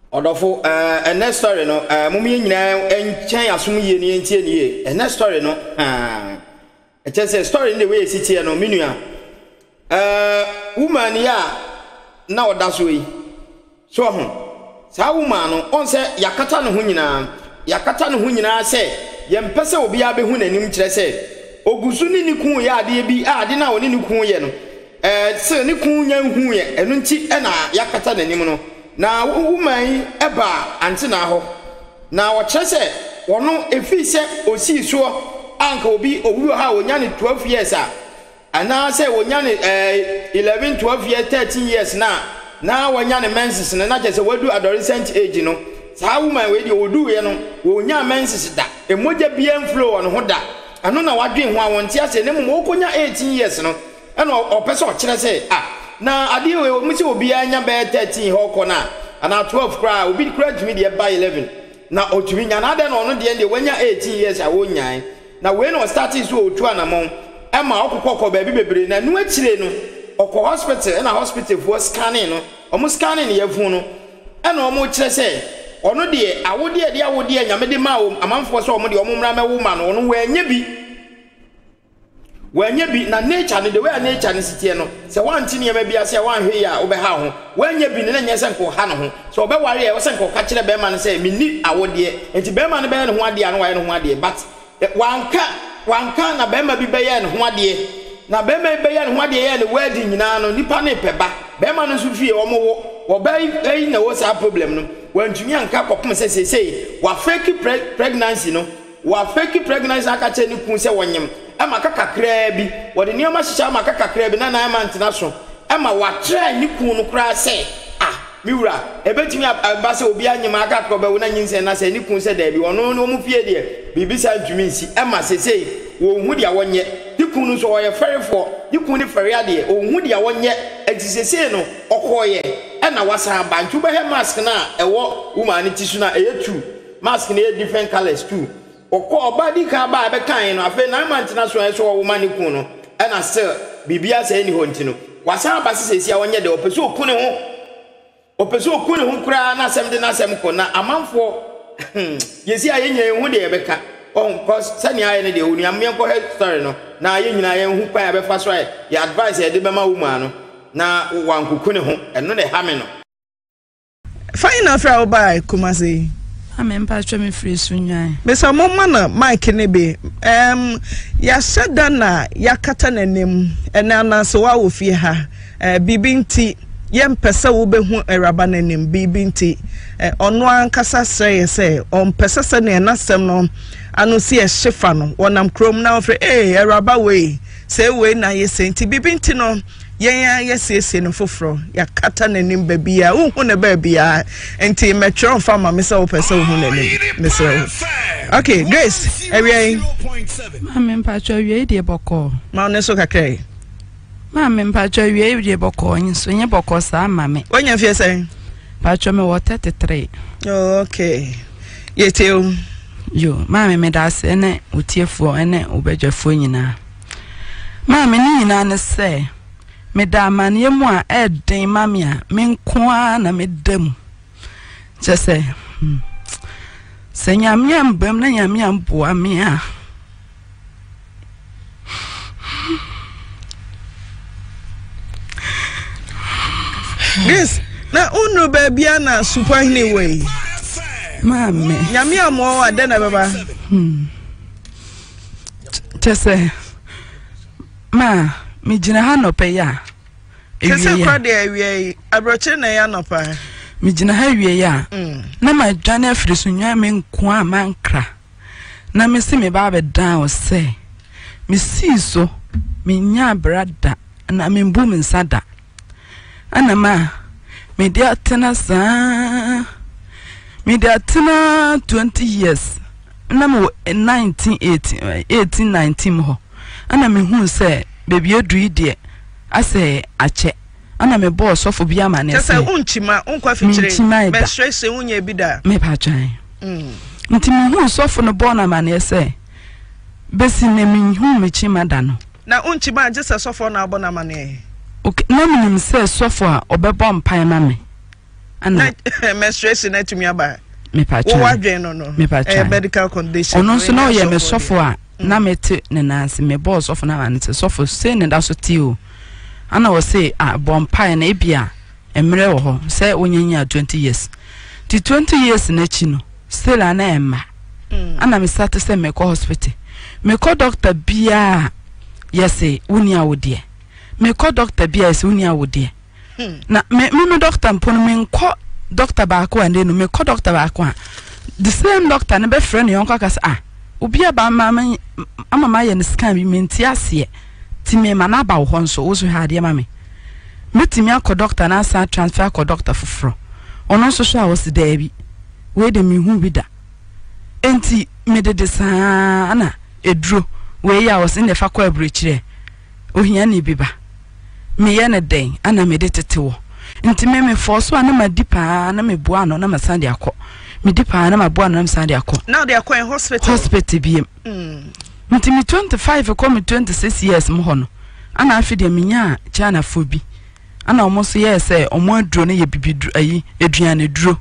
Odofo next story no mummy nyina enchen asum ye ne entie ne next story no e say story in the way city no menua woman ya na odaso yi so ho sa woman no on say yakata no ho nyina say yempese obi abehu nanim kire say ogusu ni kun ya ade bi ade na oni ni kun ye no se ni kun nya hu ye enu nti na yakata nanim no na woman eba ante na ho na wo kire say wono efi se osi so anka obi ha wonya ne 12 years ana say wonya ne 11 12 years 13 years na wonya ne menses na je say wadu adolescent age no sa woman we dey odu ye no wonya menses da emoja bia flow on ho da ano na wadwen ho awonte ase ne mo konya 18 years no ena opese o kire say na ade we mo se obi anya be 13 ho ko na ana 12 kra obi kra tumi de by 11 na otumi nya na ade no no de wonya 18 years a wonyan na we no start so otu anamon ema okokoko ba bi bebre na nu akire no okọ hospital na hospital for scanning no omo scanning ye fun no ena omo kire say ono de awode de awode anyame ma wo amanfo so omo de omo mra mewo ma no ono wanya bi na nature no de way nature no sitie no se wanti ne ma bia se wanhwe ya wo be ha ho wanya bi ne nyese nko ha no ho so obe ware e wo se nko ka kire be ma no se minni awode enti be ma no be ne ho ade ano wa ne ho ade but wanka na be ma bi be ye ne ho ade na be ma be ye ne ho ade ye ne wadi nyina no nipa ne peba be ma no so fie omo wo be na wo sa problem no wantumi anka kopom se wa fake pregnancy no wa fake pregnancy aka che ni kun se wonyem ama kakakra bi wode nioma hyehyɛ ama kakakra bi na 9 months na so ama wa try ni kun no kra se miwura ebetumi aba se obi anyem aka ko be wo na nyinse na se ni kun se da bi ono no mu fie de bibi sa ntumi nsi ama se wo hu dia wonye ni kun no so wo ye ferefo ni kun ni fere ade wo hu dia wonye ati no okoye na wasa bantu be mask na ewo woman ti su na eyetu mask na different colors too okọ body ka ba be kan no afa 9 months na so woman ni kun no na still bibia say ni honti no wasa ba sisi a wonye de opeso okune ho kura na asem de na asem ko na amanfo yesi a yenya hu de be ka on cause sani aye ne de oni amye ko head story no na aye nyina ye hu kwa be fa so ya advice ye de be ma woman no na wankukune ho eno ne ha me no final fra obai Kumasi amempa twa me free sunwan besa momma na mic ne be ya seda na yakata nanem ena ananse wa wo fie ha bibinti yempese wo behu eraba nanem bibinti ono ankasa sey say on pese se na enasem no anu si e hyefa no wonam krom na ofre eraba we say we na yesenti bibinti no yes no foforo yakata nanim babia wo ne babia enti metro fama me say wo pese wo nanim me say okay Grace ewie mame mpacho wie de boko ma ne so kakrai mame mpacho wie de boko nso nye boko sa mame wonya fie say pacho me wo 33 oh okay yeteo yo mame me da se ne utiefo ene obedwafo nyina mame ni nyina ne se me da manie mu a eden mame a me nko na me dam je se nyame ambam na nyame amboa me a yes na unu babia na super anyway mame nyame amo ade na baba je ma mi jina ha no pe ya kese kwa de awie abroche na ya no pa mi jina ha wie ya na ma dwane afiri so nwa me nko a mankra na me se me ba be dan o se me si so me nya brada na me mbu me nsada ana ma me dia tena sa me dia tena 20 years na mo 19 ho ana me hu se baby odui de ase ache ana me boss of bia ma na se kasa unchima unkwa fichire be stress unya bi da me pa twan nti me hu sofo no born na ma na se besi na me hu me chima da no na unchima anje se sofo na abona ma na okay na me nim se sofo a obebo mpan ma me ana menstruation na tumi aba me pa cha wo wadwen no medical condition ono so na o ye me sofo a na mete ne nanse me boss of na ante sofo say ne da so ti o ana wo say bompa na ebia emre wo ho say onyanya 20 years ti 20 years na chi no still ana emma ana me start say me ko hospital me ko doctor bia yesi uni awodie me ko doctor bia yesi uni awodie na me doctor mpon me ko doctor ba ko ande no me ko doctor ba ko the same doctor ne be friend yon ka kasa obi aba mama ye ne scan bi menti ase ti me mana ba wo nso wo so ha de ma me metimi akọ doctor na sa transfer akọ doctor foforo ono nso so a wo se da bi we de me hu bi da enti me de saa na eduro we ya wo se ne fa ko abrechire ohia ne biba me ye ne den ana me de tetewo enti me force ana ma dipa na me bua no na ma san de akọ me dipa na ma bua no na ma san de akọ now they are going hospital bi enti me 25 ko me 26 years mo hono ana afi de me nya China fobi ana omoso ye say omo aduro ne ye bibidu ayi eduane duro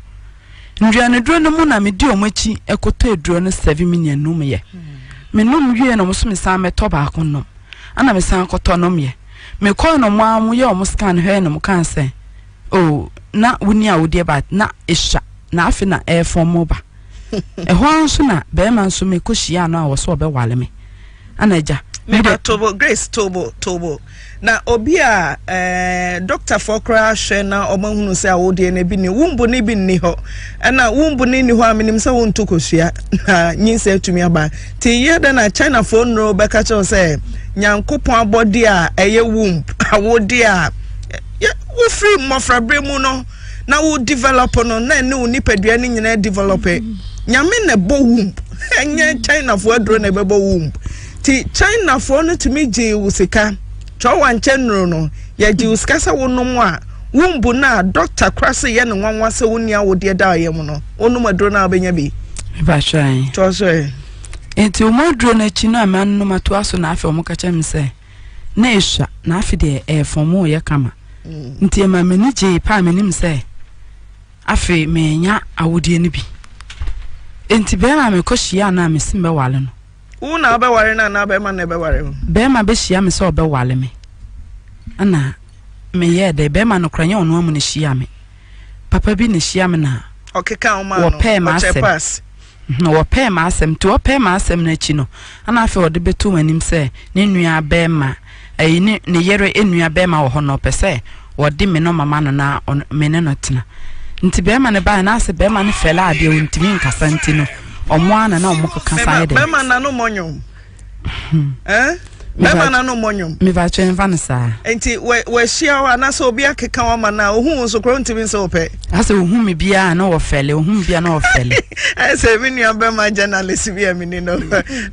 no mu na me di omachi ekoto eduro no 7 million no me ye me no wie no so me san meto ba ko no ana me san koto no me me ko no mo amu ye omo scan he no mo kan say oh na wuni a wodi ba na isha na afi na air form ba e ho anso na be man so me ko hia no a wo so be wale me ana ja me tobo Grace tobo na obi a Dr. Fokra hwe na omahunu se awode na bi ni wumbu ni bi ni ho na wumbu ni ho aminim se wonto kosua na nyinse atumi aba ti ye da na China phone no be ka che se nyankopon abode a eye wumb awode a wo free mofra bremu no na wo develop no na ne wo nipadua ni nyina develop nyame na bo wumb enye China fo adro na be bo wumb ti China fo no tumi je usika cho wanche no ya ji usika sa wonom a wumbu na doctor krase ye ne nwanwa se woni awode da ayem no onum adro na obenya bi ba shai cho so enti o modro na chi no amanno mato aso na afi o mokacha mi se na esha na afi de fomo ye kama nti e ma meni je pa menim se afi menya awode ni bi enti be ma me koshia na me simbe wale no una be ware na be ma na be ware be ma be hia me se obe wale me ana me ye de be ma no kranya ono amu ne hia me papa bi ne hia me na okeka o ma no pass no wo pay ma asem to wo pay ma asem na chi no ana afi wo de betu manim se ne nua be ma ayi ne yere enua be ma wo ho no pese wo de me no mama no na me ne no tena nti be ma ne ba na ase be ma ne fela ade o ntimi nkasa nti no omo ana na omo kasa ide be ma na no monyom be ma na no monyom me va chen vanessa enti we shia wa na so obi akeka wa ma na ohun so kro ntimi nso ope ase ohun me bia na wo fele ohun bia na wo fele ase mi nua be ma journalist bia mi ni no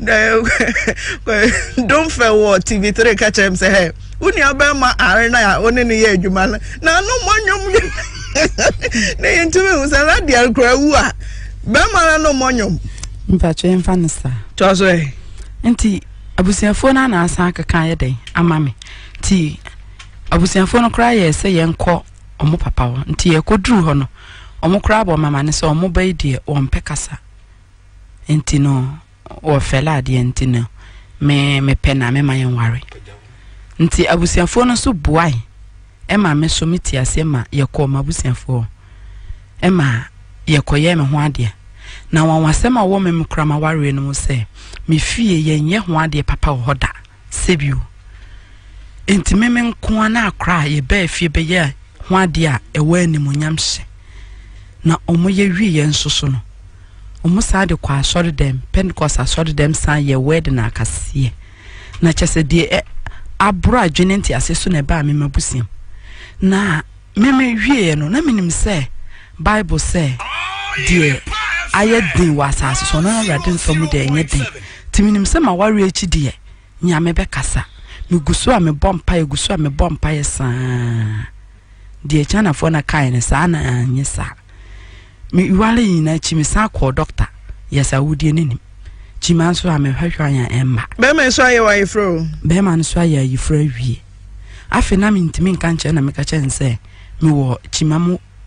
don't fail what TV3 catch him say hey uni be ma are na oni ni ye adwuma na no monyom na yentumi usa radio kra wu a be ma na no monyom mpa chen vanessa tozo enti abusiafo na asa akaka ye den amame ti abusiafo no kra ye se ye nko omo papa wo nti ye koduru ho no omo kra bo mama ne se omo bai die o mpekasa enti no o fela de enti no me pena me mayen ware nti abusiafo no so buai e ma me so meti ase ma ye ko ma abusiafo e ma ye koye me ho ade na wanwasema wo me kra ma ware no mo se me fie ye nye ho ade papa wo hoda sebiu enti me nko na akra ye ba fie be ye ho ade a ewa animonyam hye na omo ye wi ye nsoso no omo sa de kwa asori dem Pentecost asori dem san ye wed na akase na chese de abro adwene nti aseso na ba me mabusiam na me wi no na minim se Bible say die aye din wasase so na rade nfamu de enye din timinim se ma ware echi de nyame be kasa me guso a me bompa e guso a me bompa ye saa de China fo na kai ne saa na anye saa me wale yina chi me saa ko doctor yes awudie nenim chi man so a me hwehwa anya emma be me so aye wa ifro be man so aye ifro wie afi na me ntimi nka nche na me ka chen se me wo chi mamu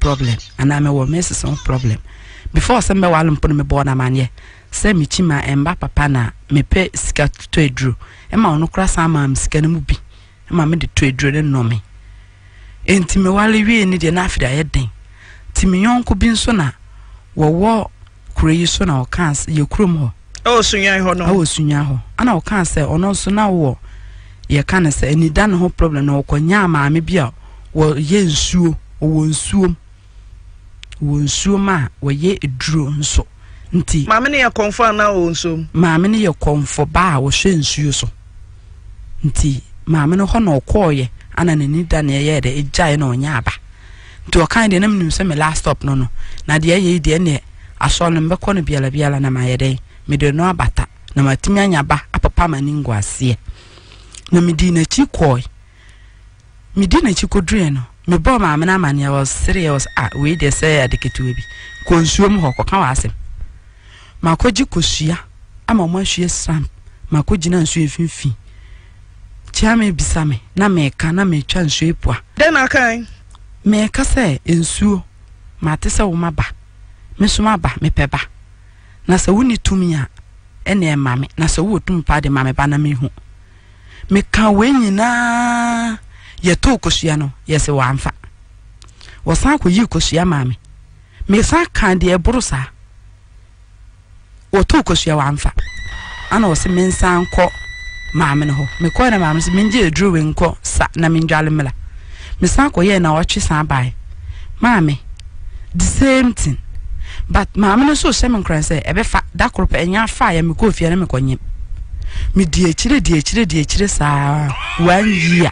problem and I me wo messes on problem before some me walum put me born a man say me chima emba papa na me pe sika to edru e ma ono kra sa ma sika na mu bi e ma me de to edru no me enti me wale wie ni de na afida ye den ti me yonko bi nso na wo kureyi so na o kans ye kurom ho o sunya ho no o sunya ho ana o kan se ono so na wo ye kan se ni dan ho problem na okonya ma me bia wo ye nsuo wo nsuo ma wo ye eduro nso nti maame ne ye confirm na wo nso maame ne ye confirm ba wo hwe nsuo so nti maame no ho na okoye ana ni dan ye de ejai na onya aba nti o kan de na mnim se me last stop no na de ye de ne aso no mbekọ no biala na ma ye de me de no abata na matimi anya ba apapa maningo ase na medi na chi koi medi na chi kodre no me bo ma amena mania was serious we dey say adeketu bi konsuom ho koka wa asem makoji kosua ama mo ahwe sram makoji na nsu efinfi chiame bisame na meka na metwa nsu epua den akan meka se ensuo mate se wo maba mesuma ba mepeba na se woni tumi a ene mame na se wo tum pa de mame ba na mehu me ka we nyina ye to kosua no ye se wamfa wo san ko yi kosua mame me san kan de ebrusa wo to kosua wamfa ana wo se men san ko mame no ho me ko na mame se menje edruwe nko sa na menjale mela me san ko ye na wo twe san bai mame the same thing but mama no so semen kran say ebe fa da kropa enya fa ya me ko fie na me konyem me die chire sa 1 year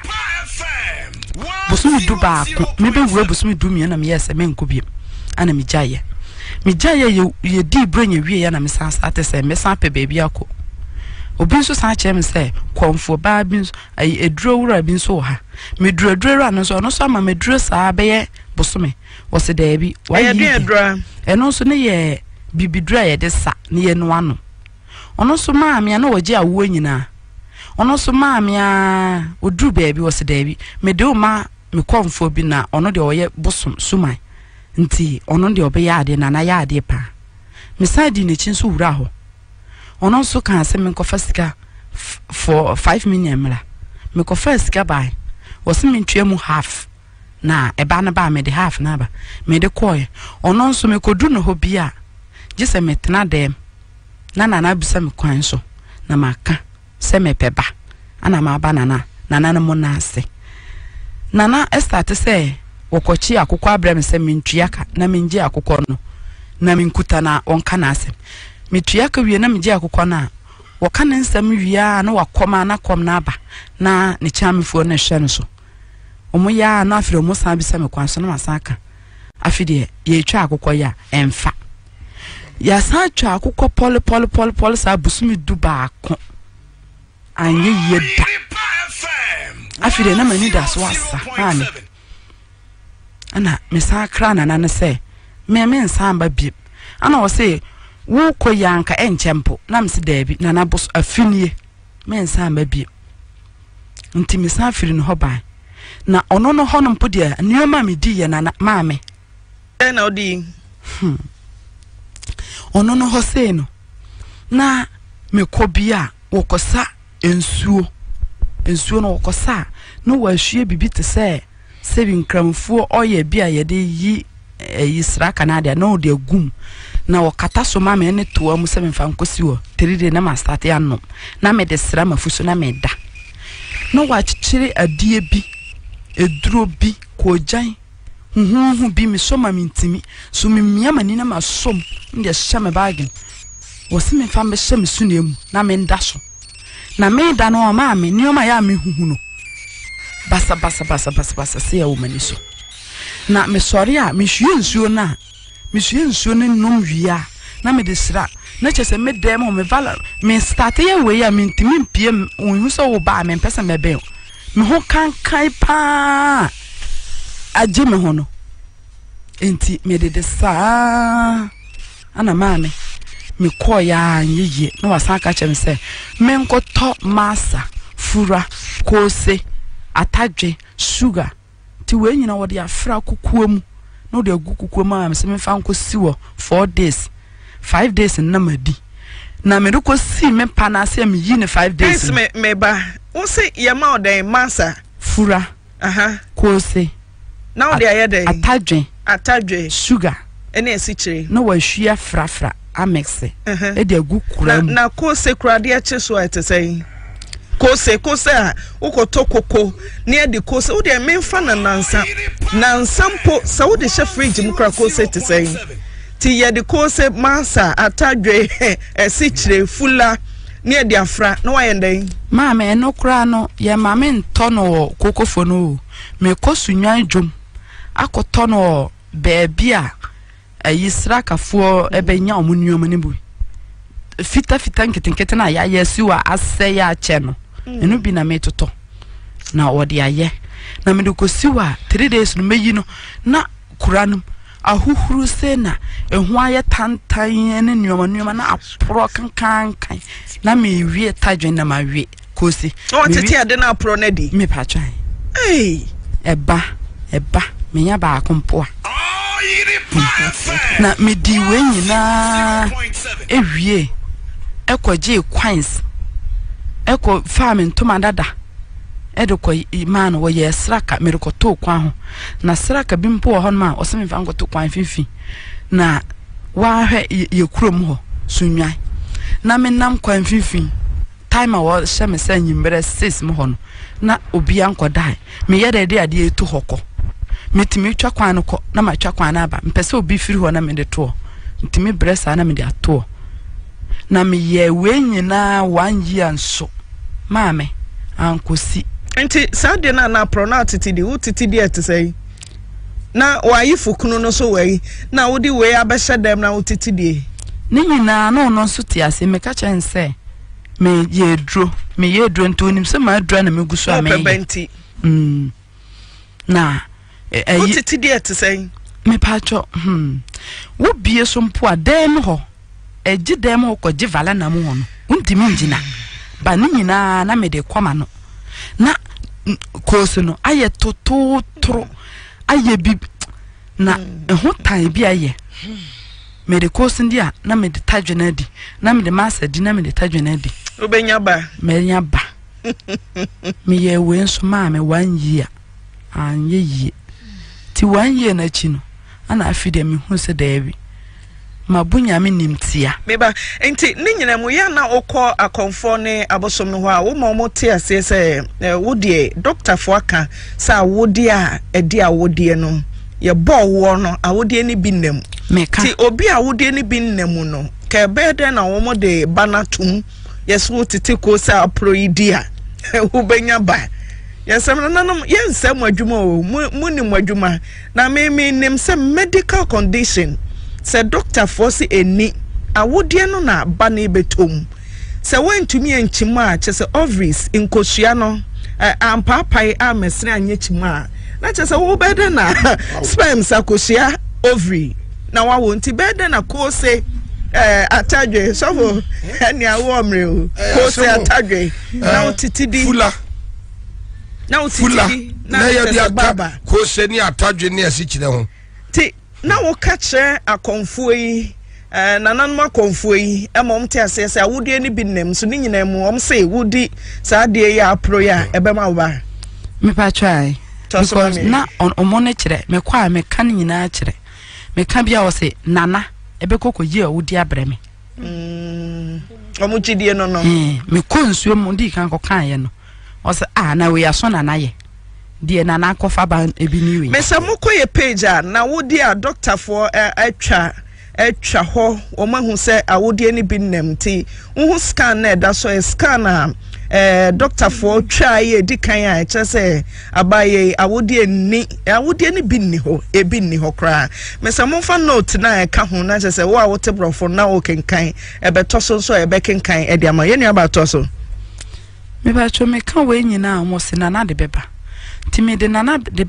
bosu du ba ko me be wura bosu du mi na me yes me nko biem ana me jaye ye di branya wie ya na me san start say me san pe baby akọ obi nso san chem say komfo ba bi nso ai eduro wura bi nso ha me duro ra no so ama me duro sa be ye bosu me wose da bi wa ye dura eno so ne ye bibidura ye de sa ne ye no ano ono so maamia na woje awo nyina ono so maamia oduru baabi wose da bi me de o ma me komfo bi na ono de oye bosom sumai nti ono de obe ya ade na ya ade pa me sadi ne chin so wura ho ono so kan se me kofa sika for 5 million mla me kofa sika bai wose me ntwe mu half na eba na ba me de half na ba me de koy ono nso me kodu no ho bia gise me tena dem na bisa me kwan so na maka se me peba ana ma ba na mo na ase nana estart say wokochi akukọ abrem se me ntuaka na me ngie akukọ no na me nkuta na onka na ase me tuaka wie na me ngie akukọ na woka na nsam wiea na wakoma na kom na aba na ne chamefo na hwe no so omo ya na afire omo san bisa me kwanso na masaka afide ye twa akukọ ya emfa ya san twa akukọ pol sa busumi duba ko anye ye da afide na mani da so asa hani ana mesakra na na se me nsan ba bi ana wo se wo koyanka enchempo na mse dabi na na bos afinie me nsan ba bi nti mesafiri no hoban na ono no hono podia nioma me di ye na maame na odi ono no hose no na me kobia wokosa ensuo no wokosa no wahwie bibi te se sevin kramfuo oye bia ye de yi sraka na de no de agum na wakata so mama ene to amu se mfa nkosi wo 3 day na ma start ya no na me de sra mafuso na me da no wa chichire adie bi eduro bi ko jan hu bi me so ma mintimi so me miama ni na masom nde hye me bagin wo se me fa me hye me su na emu na me nda so na me da no ma me ni o ma ya me huhu no basa se ya wo mani so na me sori a me hwie nsuo na ne nom wia na me de sra na chese me dem o me vala me start ye we ya me ntimi mpie onhu so wo ba me pesa me be me ho kankai pa aje me ho no enti me de sa ana mame me ko ya yeye na wasaka che me se me nkoto masa fura kose atadwe sugar ti we nyina wo de afra kokoa mu no de agu kukuo ma me se me fa nko si wo 4 days 5 days na madi na me ko si me pa na se me yi ne 5 days me ba wo se ye ma odan masa fura ko se na o de aye den atadwen sugar ene esi kire no wa hwia frafra amexe e de agu kura na ko se kura de ache so etesei ko se a ukoto koko ne e de ko se wo de memfa na nansa mpo sa wo de she fridge mu kura ko se etesei ti ye de ko se masa atadwe esi kire fula ne e de afra na wa yenden mama eno kura no ye mama nto no kokofo no me kosunwan dwom akoto no beebia ayisrakafo ebenya omunuom ne bu fita nketenkete na ya yesiwa ase ya ache no enu bi na metoto na odi aye na me de kosiwa 3 days no meyi no na kuranum ahuhuru se na ehu aye tantan ne nuoma na apro kankan na me wie tadwen na ma wie kosi o tete ade na apro na di me pa twan eba me nya ba akompoa na me di we nyina ewie ekoje coins eko farming to mandada edoko man wo ye sraka me rekoto kwa ho na sraka bi mpo ho ma o se me fa ngoto kwan fifi na wa hwe ye kurom ho sunwan na me nam kwan fifi time wo she me sa nyimbere 6 mo ho no na obi ankodai me ye de ade etu hoko metimi twa kwan no ko na ma twa kwan na aba mpese obi firi ho na me de to ntimi bresa na me de ato na me ye we nyina 1 year nso maame ankosi enti sade na pronounce titi di utiti di etesei na wayi fukunu no so wei na wodi we abehye dem na utiti di ni nyina no nso ti ase me ka chense me ye dro ntonim se ma dro na me gusu ame na utiti di etesei me pacho wo bie so mpo adem ho eji dem ho ko jivala na mu hono untimi njina ba ni nyina na me de kwama no na koso no aye tototro aye bi na eho tan bi aye me de koso ndia na me de tadwena di na me de masa di na me de tadwena di obenya ba me nya ba me ye we nso ma me 1 year anye yi ti 1 year na chi no ana afide me hu se dabi mabunya me nimtia meba enti ni nyina mu ya na okọ akonfo ne abosom no ho a wo mo te ase se wo de doctor fo aka sa wo de a edi a wo de no ye bo wo no a wo de ni bi nam ti obi a wo de ni bi nam no ka be de na wo mo de banatum yeso tete ko sa proidia wo benya ba yesem nanom yensem adwuma o munim adwuma na me nim se medical condition se doctor for si eni awodie no na ba na betom se wantumi enchima a chese ovaries inkosua no ampapai a mesre anye chima na chese wo bede na sperms akosua ovary na wa wonti bede na ko se atadwe so ani awo mre o ko se atadwe na otitidi fula na otitidi na ya dia baba ko se ni atadwe ni asikyire ho ti na wo ka kire akonfo yi nanan ma konfo yi emom te asese awodie ni binnem so ni nyina mu om se wodi sa de ya apro ya ebema wo ba me pa try because na omone kire me kwa me kan nyina kire me ka bia wo se nana ebekoko yi awodi abreme omugidie no me konsuo mu ndi kan kokan ye no o se na we aso nana ye die na na kofa ba ebiniwe mesa mukoye page na wodi a doctor for atwa ho o mahu se awodi ani binnem ti hu scan na da so scan doctor for twa ye dikan a che se abaye awodi ani binni ho ebinni ho kra mesa mumfa note na ka ho na che se wo a wote brofo na wo kenkan ebeto so ebekenkan e dia ma ye nua ba to so me ba cho me kan we nyina mo se na de beba timi de nana de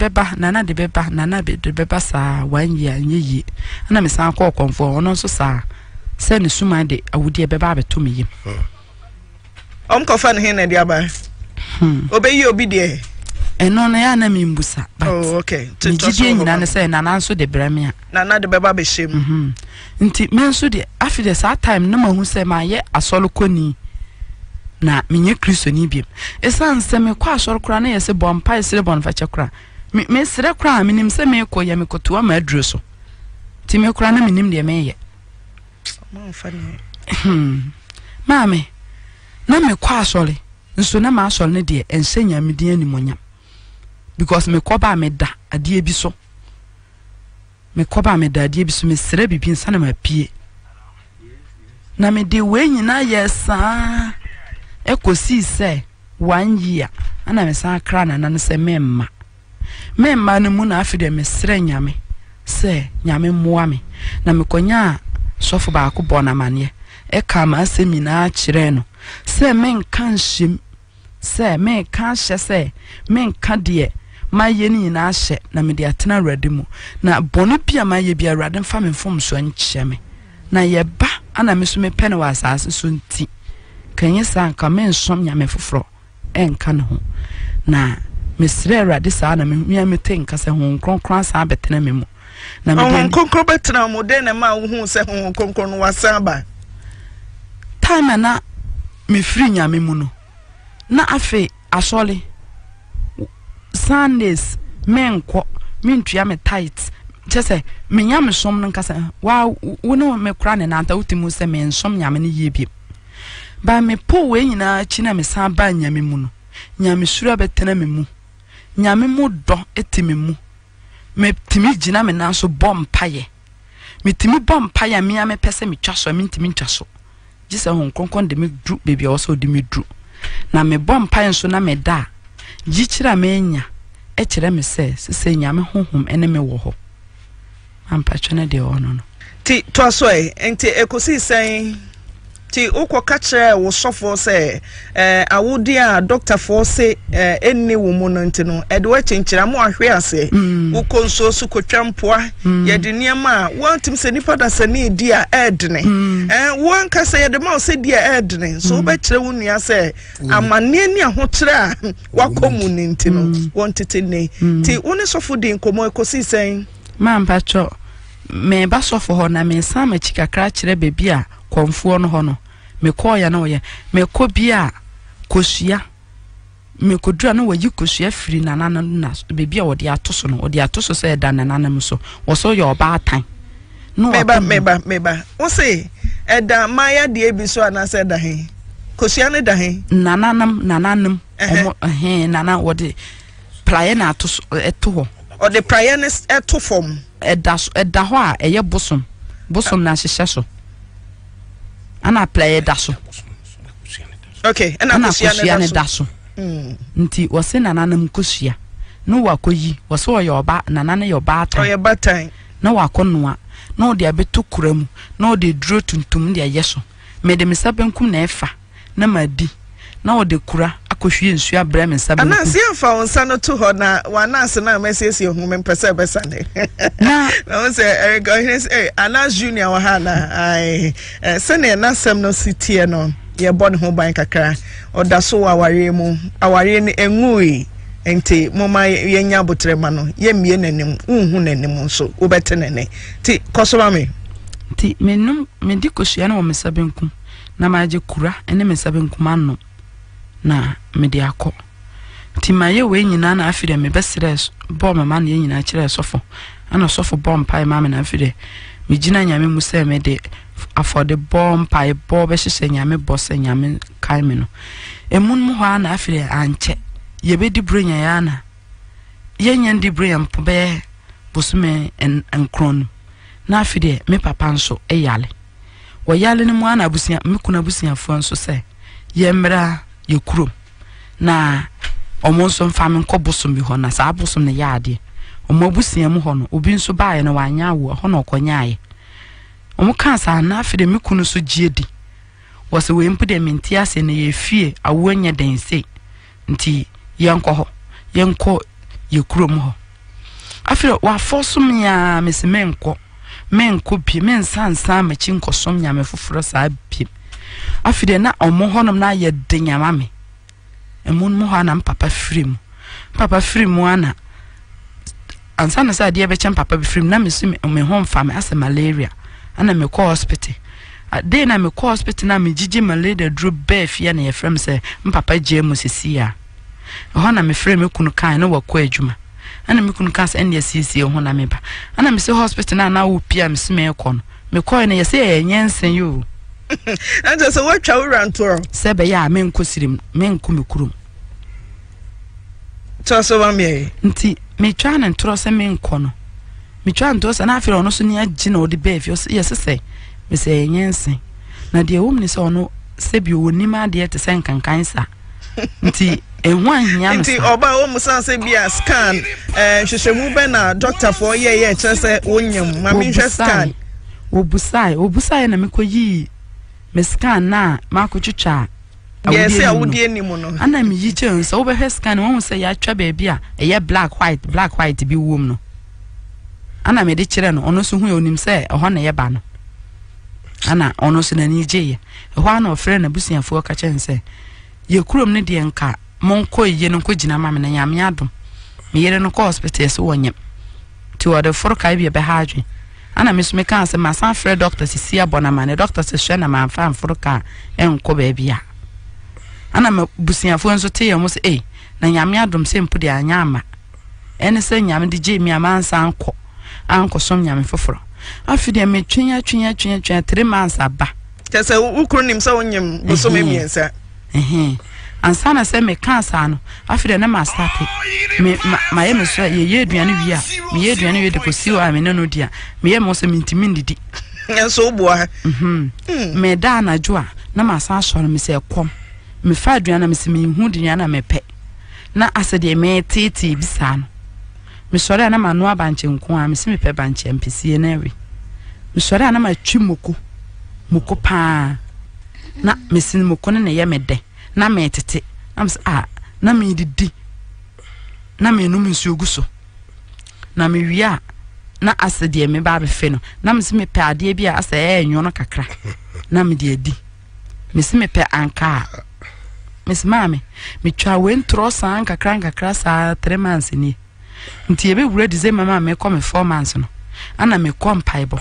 beba sa 1 year nyeyi ana me san ko konfo ono so sa se ne suma de awudi beba abeto me yim ko fa ne he na de aba obeyi obi de eno na ya na mimbusa but oh okay tijie nyina ne say nana nso de bremia nana de beba be shem nti menso de afide sa time na mahu say ma ye asolo koni na menye Kristo ni biem esan se me kwa asoro kra na yese bompa esere bonfa chekra me sere kra menim se me ko ye me kotoa ma aduro so ti me kra na menim de me ye monfa ni mame na me kwa asole nso na ma asole ne de ensenya me de animonyam because me koba me da ade bi so me koba me da ade bi so me sere bibi nsa na ma pie na me de we nyina yesa ekosi se 1 year ana me san kra na na se memma no mu na afide me sere nyame se nyame moa me na me konya sofo ba ko bona mane e ka ma semina kire no se men kan hyem se men kan hye se men ka de ma ye ni na hye na me de atena rade mu na bonu bia ma ye bia rade mfa me fom so nkyɛ me na ye ba ana me so me pene wa asase so nti kan ye san ka men som nyame foforo enka no ho na me sere rade sa na me me tenka se ho kronkron sa betena me mu na me de kronkron betena mu de na ma hu se ho kronkron no wasan ba time na me free nyame mu no na afi asole Sundays menko mentua me tight chese me nyame som no nkasa wa wono me kra ne nanta utimu se me nsom nyame ne yebie ba me po we nyina chi na me san ba nyame mu no nyame sura betena me mu nyame mu do etime mu me timi gina me na so bompaye me timi bompaye me ame pese me twaso me timi twaso gisa hon konkon de me dru baby also de me dru na me bompaye so na me da gichira me nya e kire me se nyame honhom ene me wo ho ampa twene de ono no ti to so enti ekosi sen ti ukoka kire wo sofo se awudi a doctor for say enni wo mu no ntino ede wa chenchira mo ahwe ase ukonso su kotwampoa ye de niam wantim se nipa da sane di a edne won ka se ye de ma se di a edne so be kire wo nua se amane ni aho kire a wakomu ni ntino won tete ne ti woni sofo di nkomo ekosi sen ma mpacho me ba sofo ho na me san ma chikakra kire bebi a konfuo no ho no me call ya na wo ye me ko bia kosua me kodura na wayi kosua firi nanana na bebi a wo de atoso no wo de atoso se da nanana mu so wo so ye oba atan no meba wo se eda maya de ebi so ana se da he kosua ne da he nananam nana wo de praye na atoso eto ho o de praye ne eto fom eda ho a eye bosom na hyehye so ana play daso okay ana kosua ne daso nti wose nananam kosua no wakoyi wose oyoba nanane yoba atan oyoba tan na wakonoa na odi abeto kuram na odi duro tuntum de ayeso mede mesabenkum na efa na madi na odi kura akohwie nsu abra mesabenkum ana si afa onsa no to ho na wanase na mesesi ohum mpese besane na no say go ana junior wa ha na ai sene na sem no sitie no ye bon ho ban kakra odaso aware mu aware ni engui enti moma yenya botrema no ye mie nanim unhu nanim nso obetenene ti kosoma me ti menum medi kosua na wo mesabenkum na maje kura ene mesabenkum anno na medi akọ ti maye we nyina na afide me besere bo mama na nyina kire sofo ana sofo bomb pai mama na afide me gina nyame mu se me de afode bomb pai bo be hye nyame bo se nyame kai me no emun mu ha na afide anche ye be di brenya ya na ye nyan di brenya be bosume enkron na afide me papa nso eyale wo yale ne mu ana abusia me kuna abusia fo nso se ye mra ye kuro na omonso mfa me nko bosom bi ho na sa bosom ne yaade omo abusia mu ho no obi nso baaye na wanya wo ho na okonyaaye omo kan sa na afide me kunu so giedi wo se we mpude menti ase na ye fie awo anya dense nti yenko ye kuro mu ho afire wa fosum ya mesemenko menko bi mensansa machi nkosom nyame foforo sa bi afide na omo honom na ye denyama me emun mo ha na papa frem papa free mu ana ansa na sa de be chem papa be free na me su me home fam as malaria ana me call hospital dey na me call hospital na me gigi malaria dro bef ya na ye frem say papa jemu sisi a ho na me frem me kunu kan na wakọ adwuma ana me kunu kan say en ye sisi ho na me ba ana me say hospital na wo pia me me kọ no me call na ye say enyensen yo and so what twa rantoro sebe ya me nkosirim me nku me kurum to so ba me nti me twa na ntoro se me nkọ no me twa ntoro se na afere ono so ni agi na odi bef yes say me say enyensen na de wo me say ono sebi woni ma de te sen kankan sa nti enhu ahia no nti oba wo musan se bia scan hwehwemu be na doctor for ye kire se wonyam ma me hwe scan obusai na me koyi me scan na ma ko twitwa yes awudi enimu no ana me yi chen so wo be scan won say ya twa ba bia eye black white bi wom no ana me de kire no ono so hu onim say ho na ye ba no ana ono so na ni je ye ho ana ofre na busuafo ka chen say ye kurom ne de nka monko ye no ko gina ma me na nyame adom me yere no ko hospital so wonyem ti wo de for kai bi be ha adwen ana me so me kan say ma san frɛ doctor sisi abona ma ne doctor se hwɛ na ma fa for ka enko ba bia ana me busuafo nso te ye mo say na nyame adom se mpu de anya ama ene se nyame de je mi amansa anko som nyame foforo afide me twenya 3 months aba kese ukuru nim se wonyem boso me miensa ansa na se me kansa no afide na ma start me ma ye me so ye aduane wi a me ye aduane wi de ko si wa me no dia me ye mo se mintimi ndidi enso boa me da na jo a na ma sa so no me se kom me fa aduane na me se me hu de na me pe na asede me tete bisa no me sore na ma no abanche nko a me se me pe banche mpisi na wi me sore na ma twi moko pa na me sin moko ne ye me de na me tete am say na me didi na me no nsuo guso na me wia na asede me ba be fe no na me se me pe ade bia asa enyo no kakra na me de adi me se me pe anka Miss Mami me twa we ntro san kakra sa 3 months ni nti ebe wura di ze mama me come 4 months no ana me come paibo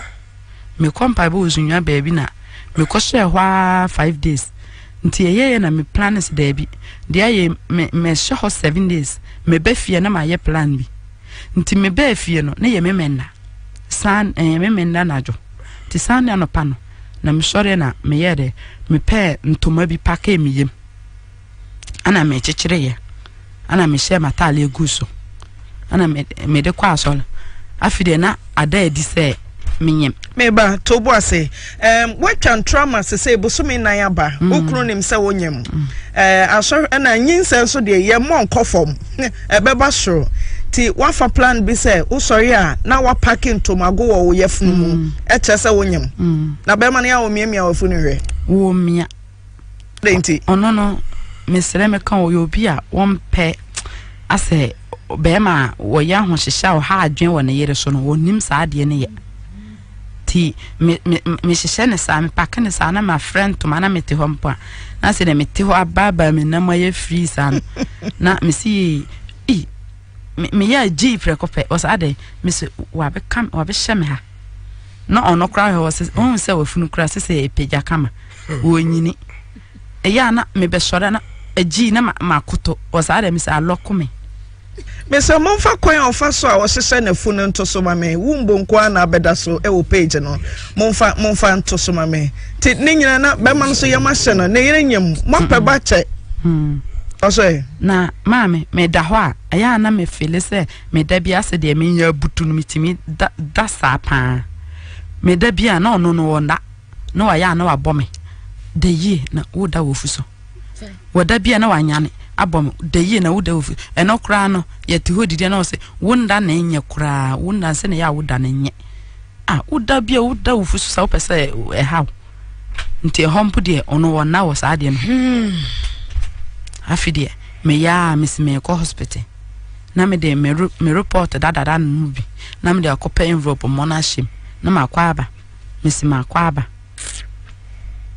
uzunwa baby na me ko share hwa 5 days nti ye na me plan is there bi dia ye me share 7 days me ba fie na ma ye plan bi nti me ba fie no na ye me menna san me menna na jo ti san na no pa no na me sure na me ye de me pe ntoma bi paka mi yem ana me chechire ye ana me share matale eguso ana me de kwa so afide na ada edi se menyem meba to bo ase watwan trauma se se bosome nan aba okru nim se wonyem aso na nyinse so de ye mo nkofom ebeba soro ti wafa plan bi se usori a na wa packing tomago wo ye funu mu eche se wonyem na be man ya wo miamia wo funu hwe wo mia denti ono mesere me kan wo obi a won pe ase be ma wo ya ho hihya wo ha adwen wo ne yere so no wonim sa de ne ye ti me hihya ne sa me pack ne sa na ma friend to mana mete ho mpa na se ne mete ho ababa me na ma ye free san na me si me ya ji prekope o sa de me se wa be kam wa be hye me ha no ono kra ho se on se wa funu kra se epeja kama wo nyini eya na me be sore na agi na makoto o sa de me se alokome me se mo fa kwan ofa so a wo hye na funu nto so ma me wumbo nko na beda so e wo page no mo fa nto so ma me ti ne nyina na be man so yema hye no ne yere nyam mo pe ba che Oswe na mame me da ho a aya na me feel se me da bia se de me nya butu no mitimi da sa pa me da bia na ono no wonda na wa ya na wa bome de yi na wo da wo fuso wo da bia na wa nyane abom de yi na wo da wo fu eno kra no ye ti ho didi na wo se wonda na enye kra wonda se na ya wo da na enye wo da bia wo da wo fuso sa wo pese e ha nti hompo de ono wona wo sa de no afide me ya miss me ko hospital na me de me report da no bi na me de akopa envelope monashim na makwa aba miss makwa aba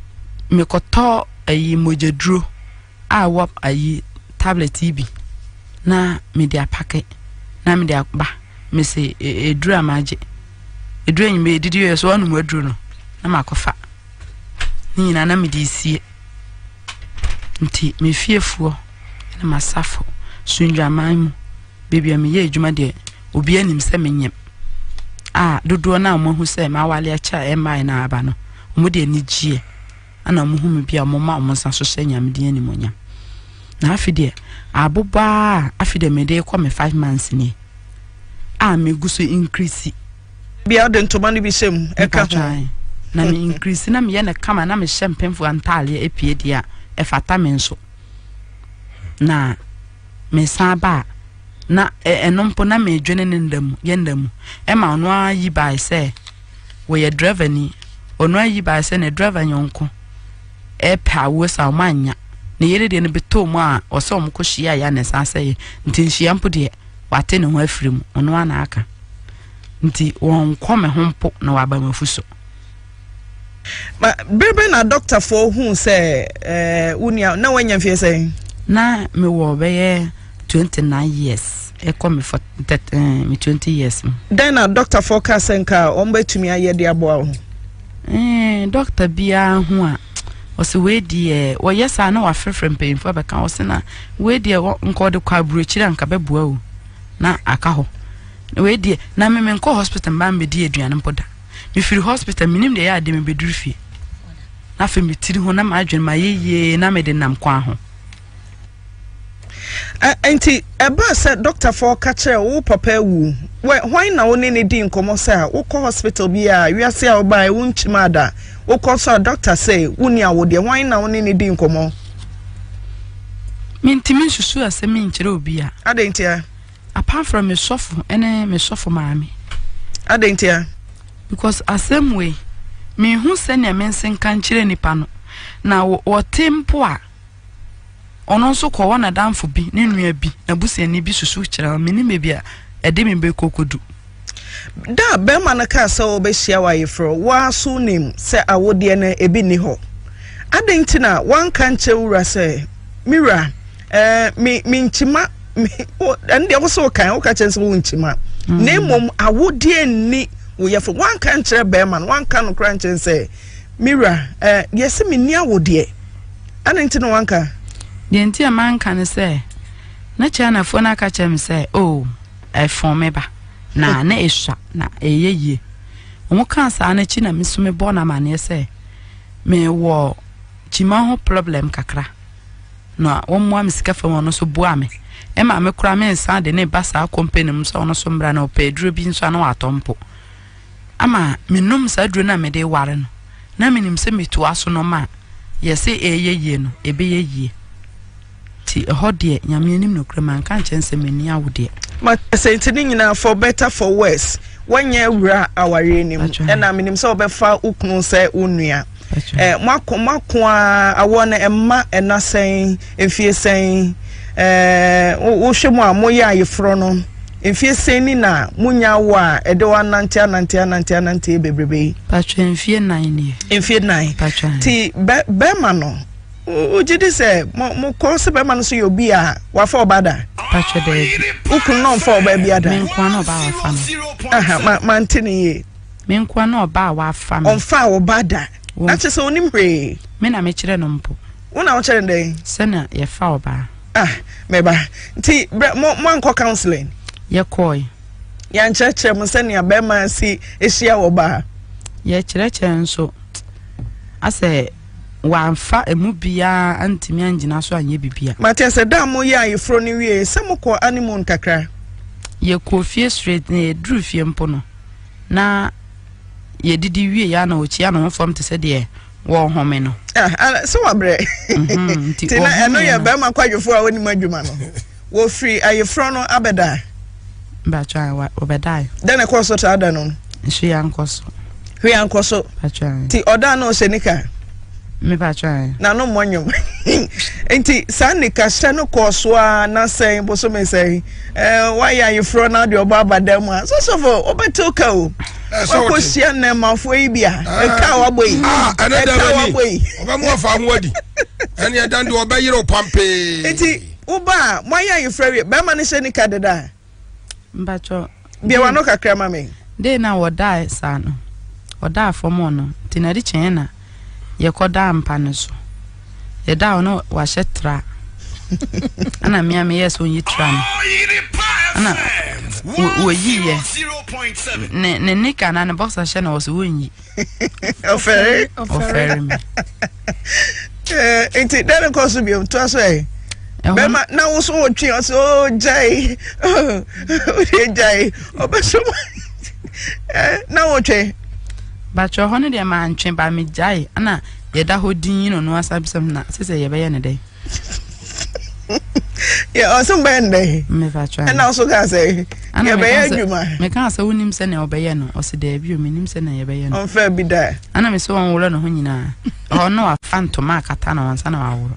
me ko to ayi mojeduro a wop ayi tablet bi na me dia pake na me dia ba me se eduru amaje eduru enyi me didi yeso anu mu eduru no na makofa ni na me di sie nti me fiefuo na masafo sunja manmu baby me ye adwuma de obi anim se menyem dodo na mo hu se ma wale acha e mai na aba no mo de ni gie ana mo hu me bia mo ma mo nsa so hye nyam de ani monyam na afide aboba afide me de kwa me 5 months ni me guso increase bia de ntoma no bi sem e ka ho na me increase na me ye na kama na me hye mpemfo antale epie dia e fata me nso na me saba na enompo na me dwene ne ndam yendam e ma ono ayi bai se we ye driver ni ono ayi bai se ne driver nyonko e pa wo sa manya ne yere de ne beto mu a o se omko hia ya ne sa se nti hia mpo de wate ne ho afirim ono ana aka nti won kome ho mpo na waba mafuso ma bebe na doctor for who say unia na wanya fie say na me wo be 29 years e come for that me 20 years then na doctor for ka senka on betumi aye de abo ho doctor bia ho a o se we die wo yesa na wa frefrem painfo be kan o se na we die nko de kwa burochira nka beboa o na aka ho we die na me nko hospital mba me die aduane mpoda me firi hospital minim de ya de me beduru fie na fe me tiri ho na ma adwen ma yeye na me de nam kwa ho anti eba se doctor for catch wo papa wu why na woni ne din komo say wo ko hospital bia wiase a wo bai wo nchimada wo ko so doctor say woni a wo de why na woni ne din komo mintimi susu asemi nchire obi a adentia apart from me sofo ene me sofo maami adentia because asem way me hu se ne mensen kan chire nipa no na wo tempo a ono so ko wana danfo bi ne nua bi na busia ni bi susu kira me ni me bia ede me be kokodu da be man ka se wo be hia wa yefro wa so nim se awode na ebi ni ho adentina wan kan chewura se mira mi nchima ande wo so kan wo ka chense wo nchima na mom awode ni wo yefro wan kan chere be man wan kan no kran chense mira yesi mi ni awode adentina wan ka the entire man can say na chana fona ka chem say oh I form me ba na na esha na eyeye omo kan sa na chi na misume bo na mane say me wo chima ho problem kakra no wo mo am sika fa wono so bua me e ma me kura me nsa de ne basa company mu so wono so mbra na opedro bi nso na watompo ama menum sa duro na me de ware no na menim se metu aso no ma yese eyeye no ebe yeye ti hodie nyamenim no krema kan chense meni awode ma sentini nyina for better for worse wanya wura aware nim na menim se obefa ukunu se unua mwako awona emma enasen efie sen wo hwemu a moye ayefro no efie sen ni na munya wa ede wa nantia bebrebe patro efie 9 ni efie 9 patro ti be ma no ujidi se mo ko se be man so yobi a wa fa obada patro de ukun no fa oba bia da men kwa no ba wa fa aha man tini ye men kwa no ba wa fa on fa obada na che se onim hwe me na me kire no mpo wona wo kire ndey se na ye fa oba meba nti mo anko counseling ye koi ya ncheche mo se ne be man si ehia oba ye kire nso ase wanfa emu bia antimi angina so anye bibia mate se da mo ya yefro ni wie se mo ko animal kakra ye ko fie straight na dru fie mpo no na ye didi wie ya na ochi ya no form te se de wo home no so wabre ti na eno ye be ma kwadwofo a woni madwuma no wo free ayefro no abeda ba twa wa obeda den e ko so ta da no nso ya nkoso hwe ya nkoso ba twa ti oda no senika me ba try na no monyom enti sanika hye no kosoa na sen boso me say why are you from na de oba badam so for obetoka o ko sia na mafo yi bia e ka wa boyi another way oba mo fa ho adi ene dan de oba yiro pampe enti Uba, moya you free, Bama ni sheni kadeda. Mbacho. Bia wano kakra mami. De na woda sa no. Woda fomo no. Tinari chen na ye koda mpa no so. Ye da ono wa shetra. Ana mia me yes on yitra no. Ana wo yi ye. Ne nika na boxer she na wo so wonyi. Ofere me. Enti dere ko so biom to so e. Bema na wo so twi so jai. O jai. Obeso. Na wo twe. Ba cho hono de ma ntwe ba me jai ana ye da hodin no no asabisam na sese ye be ye ne dey. Yeah, also bende. Me fa cho. And also ga say. Ye be ye adwuma. Me kan say wonim se na obeye no, o se da bi o menim se na ye be ye no. On fa bi da. Ana me so won woro no ho nyina. O no afanto ma kata na wansa na waworo.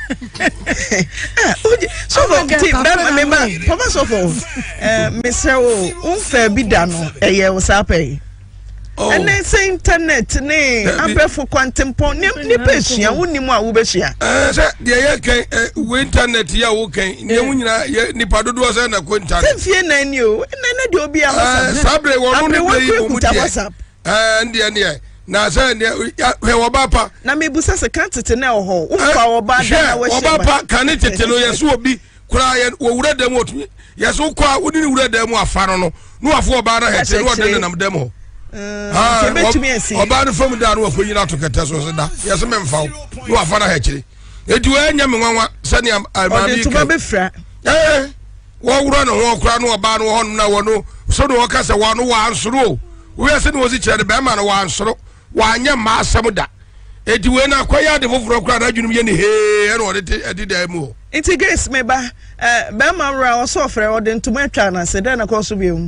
So ti me ma papa so for me say o fa bi da no eye wo sa pay. And then say internet ne abefo kwantempon ni pesua wonimu a wo besua. Say de ye kan we internet ya wo kan ne wunyina ni padodo say na ko internet. Fie na ni o na de obi a WhatsApp. Sabre wo no ne play mo mu de. WhatsApp. Ndie ne na say ne he wo ba pa. Na me busa se kan tete na ho. Wo fa wo ba da na wo she. Wo ba pa kan tete no yeso obi kura ye wo wura dem otumi. Yeso kwa wo ni wura dem afa no no afo ba na he te no de nam dem ho. Oba no fam da no akoyina to kete so da yes me mfa no afa na ha kire edi we anya me nwanwa sani amami ke to be fra wo wura no ho kura no oba no ho na wo no so no ka se wo no wa ansoro we se no wosi kire be ma no wa ansoro wa anya ma asem da edi we na akoya de foforo kura na adwunum ye ni he na wo de edi da mu iti grace me ba be ma wura wo so frɛ wo de ntuma atwa na se da na ko so bi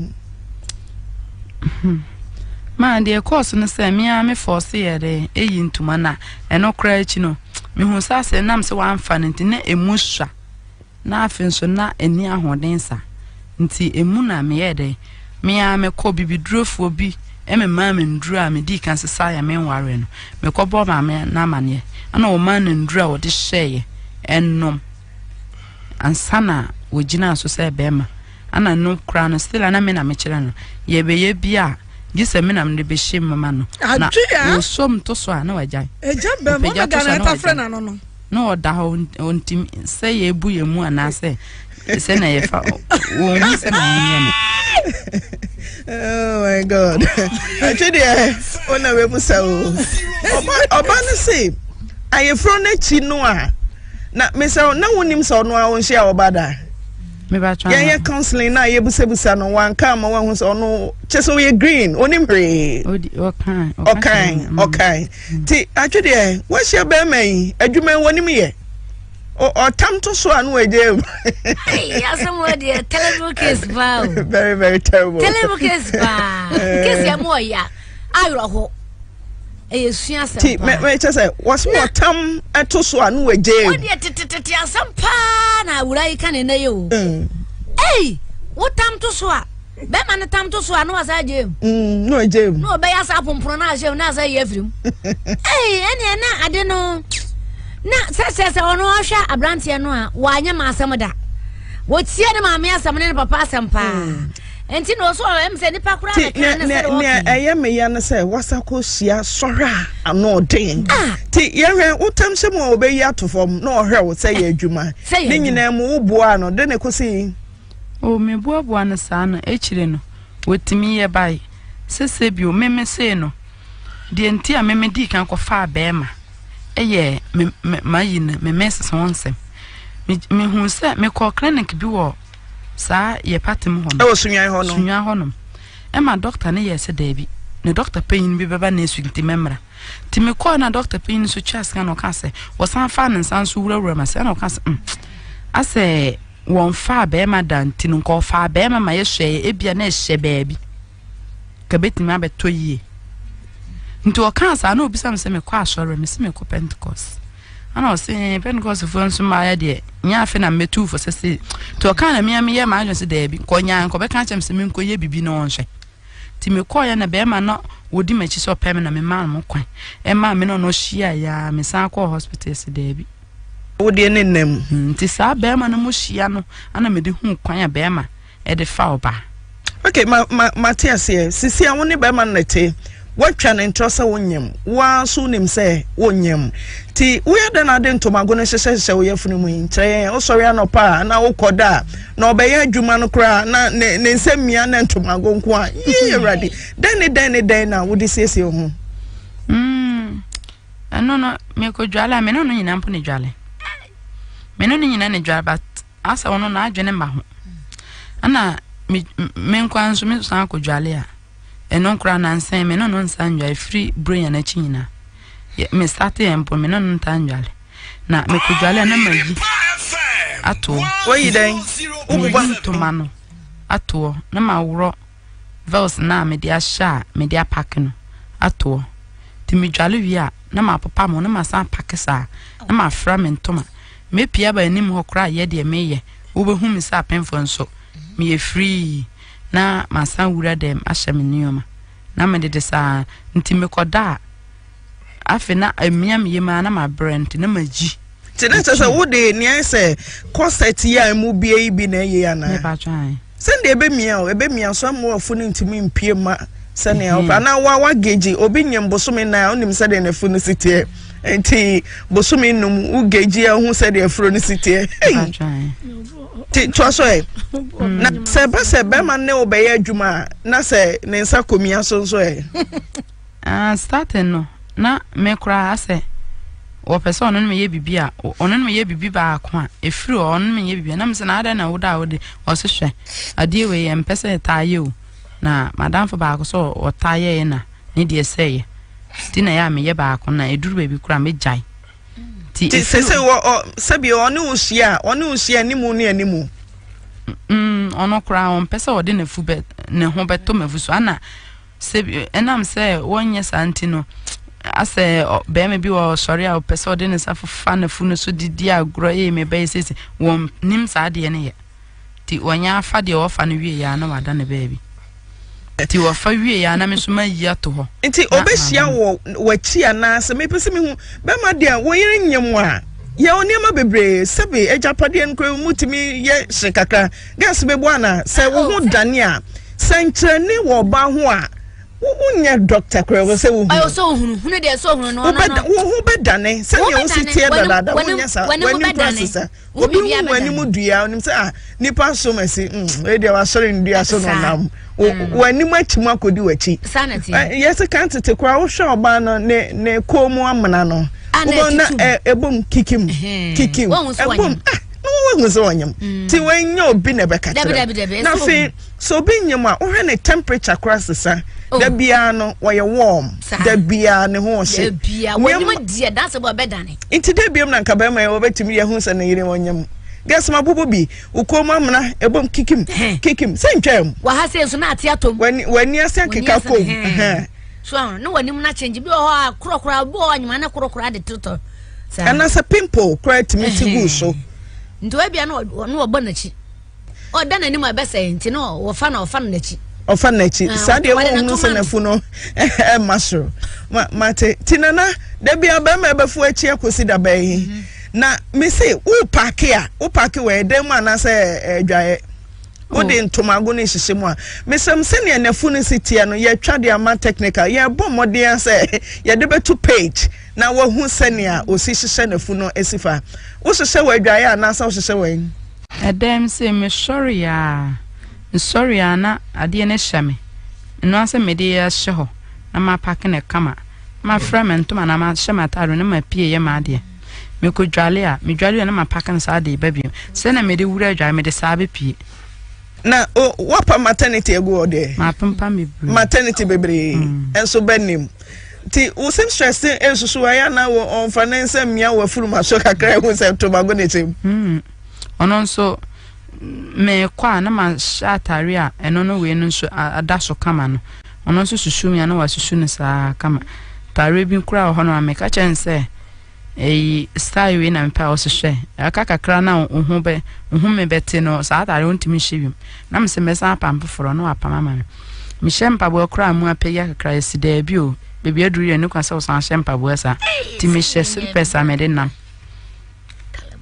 Man, the course no say me a me force ye de eyi ntuma na eno kra echi no me hu sa se nam se wan fa nti na emu swa na afin so na eni ahoden sa nti emu na me ye de me a me ko bibidurofo bi e me ma me nduru a me di kan se sa ya me nware no me ko bo ma me na mane ana o man nduru a wo de hyeye ennom ansana wo gina so se bema ana no kra no still ana me na me kire no ye be ye bia gise me na me be shim mama no na wo som to so ana wajai eja be mo ga na ta frena no no no oda ho ontim se ye bu ye mu ana se na ye fa wo mu se na ye. Oh my God. Actually ona we musa o oba no say ayefro na chi no a na me say na wonim so no a won hia oba da me ba twa ya counseling na ye busa no wan ka ma wan so no cheso we green onim re okay ti actually what share be mai adwuma wonim ye o tam to so anu eje hey asamo de terrible case ba very very terrible ba case ya mo ya ayro ho esua se ti me say was mo tam to so anu eje o de tete asampa na wurai kan na yo hey wo tam to so a be man tam to so anu asa je no eje no be ya sa pompro na je na asa ye frim hey ene na ade no na se ono hwa abrantie no a wanya ma asem da wo tie ne ma me asem ne papa asem pa enti no so em se nipa kura na kan se wo eye me ya na se wasako hia sora ano den ti ye hwe utam se mo obeyi atofom na ohwe wo se ye adwuma ne nyina mu wo boa no de ne kosi o me boa no sa no echire no wotimi ye bai sese bi o meme se no de enti a meme di kan ko fa beema eye ma yin me message wonsem me hu se me ko clinic bi wo sa ye patem ho no sunyan ho no e ma doctor ne ye se da bi ne doctor pain bi beba na esuginti memra ti me ko na doctor pain so chas kan o ka se wo san fa ne san so wura ma se na o ka se ase won fa be ma danti no ko fa be ma ye hwe e bia na hye ba bi ka betimi abeto yie nti o kan sa na obisam se me kwa asore me se me ko Pentecost ana o se Pentecost fo nso ma ya de nya afi na metu fo se to kan na me ye ma ajonse da bi ko nya nko be kan chem se me nko ye bibi no nhwe ti me ko ya na be ma no wodi machi so pem na me ma mo kwan e ma me no no hia ya me san ko hospital se da bi wo de ne nam nti saa bema no mo hia no ana me de hu kwan a bema e de fa oba okay Matthias here sisi a wo ne bema nete watwa ne ntrosa wonyem wa so nim se wonyem ti wo ya na de ntomago ne hyehyehye wo yafunu mu nkyere o sori anopa na wo koda na obeya adwuma no kra na ne nsemmia na ntomago nko a ye ready den na wo de siesie ho no me ko dwala me no nyina mpo ne dwale me no nyina ne dwala but asa wono na adwene ma ho ana me nkwan so me san ko dwale a eno nkra na nsan me no nsan dwale free brain na chi nyina me start empo me no ntan dwale na me ko dwale na magi ato oyi den ububa tomano ato na ma woro vels na me dia sha me dia pack no ato ti me dwale wi a na ma papa mo na ma san pack sa na ma fra me ntoma me pia ba anim ho kra ye de me ye wo be hu me sa penfo nso me ye free na ma san wura dem ahye me nioma na me de sa nti me koda afi na emia me ye ma na ma brand na ma ji ti na se wo de ni ese concert ya mu bia bi na ye ya na me ba twan sende ebe mia so mo afu ni ntimi mpie ma sene opa na wa geji obi nyem bosome na onim se de na fu no sitie enti bosome num u geji hu se de afro no sitie ti twaso na se be ma ne obeye adwuma na se ne nsa komia so starting no na me kra ase o person no me ye bibia ono no me ye bibi ba ko a efiri ono me ye bibia na me se na ada na woda wode o se hwe ade we ye mpese taaye o na madam for ba ko so o taaye na ne de seye ti na ya me ye ba ko na eduru ba bi kura me jai ti se wo sabi ono usia ni mu ne animu ono kura on pese o de na fu be ne ho beto mafu so ana se enam se wonye santi no ase be me bi wo sori a pese o de ne safa na fu no so didi agro e me be sese won nim sa de ne ye ti wonya afa de wo fa no wie ya na wada ne baby ti wo fa wie ya na me so ma yi ato ho nti obehia wo wachi ana se me pese me hu be ma de wo yire nyem a ye onema bebre sebe ejapade nkro mutimi ye shekakra gas be bwana se wo hu dane a sankrani wo ba ho a unye doctor kra wo se wo ayo so hunu de so hunu no wo be dane se ye wo sitie dada wonya sa wani processor obi wani mu dua onim se nipa so mesi e de wa sori ndua so no nam wani machimu akodi wachi sanity yes can't te kra wo hwe oba no ne komu amana no na ebom kikim ebom no so wanyam ti wenyo obi na be katra na fe so bi nyam a wo hwe ne temperature cross sa da bia no wo warm da bia ne ho hye da bia wani die da se bo be dane inti da bia na nka ba ma wo betimi ye hu sa na yire wonyam gas ma bobo bi ukoma amna ebom kikim sentwam wa ha se so na ate atom wani ase keka ko so no wani mu na change bi o ha krokra bo anyuma na krokra de toto ana sa pimple correct me ti gu so nto e bia no obo na chi o da na ni ma be say nti no wo fa na chi ofa na chi sa de wo no se na fu no masro mate tinana da bia ba ma be fu achi akosi da ba yi na me say wo park we dem ana say adwaye wo de ntomago ne hihye mu a me sam se ne na fu no sitie no ye twa de ama technical ye bom modern say ye de betu page na wo hu se ne a osi hihye na fu no esifa wo hihye we adwaye ana sa wo hihye we edem say me sorry na ade ne hyame no ase me de ya hye ho na ma park ne kama ma fragment ma na ma hye mataro na ma pie ye ma ade me ko dwale na ma park ne sa de babiem se na me de wura dwale me de sa be pie na wapa maternity ego ode ma pampa me bru maternity bebre enso benim ti wo sem stress ensusu aya na wo on finance mia wa furu ma so kakra hu se tobago ne tem ono nso me kwa na ma shatari a eno no we no nso adaso kama no ono nso susu mi na wa susu ne sa kama tare bi kura ho no ameka chense style we na mpa o hye aka kakra na ohu me bete no sa tare ontimi hye na me se mesa pampo foro no apama ma me hye mpa bo kura mu apaya kakra esida bi o bebi aduru ye ne kwasa o san hye mpa bo sa ti me hye silpesa me de nam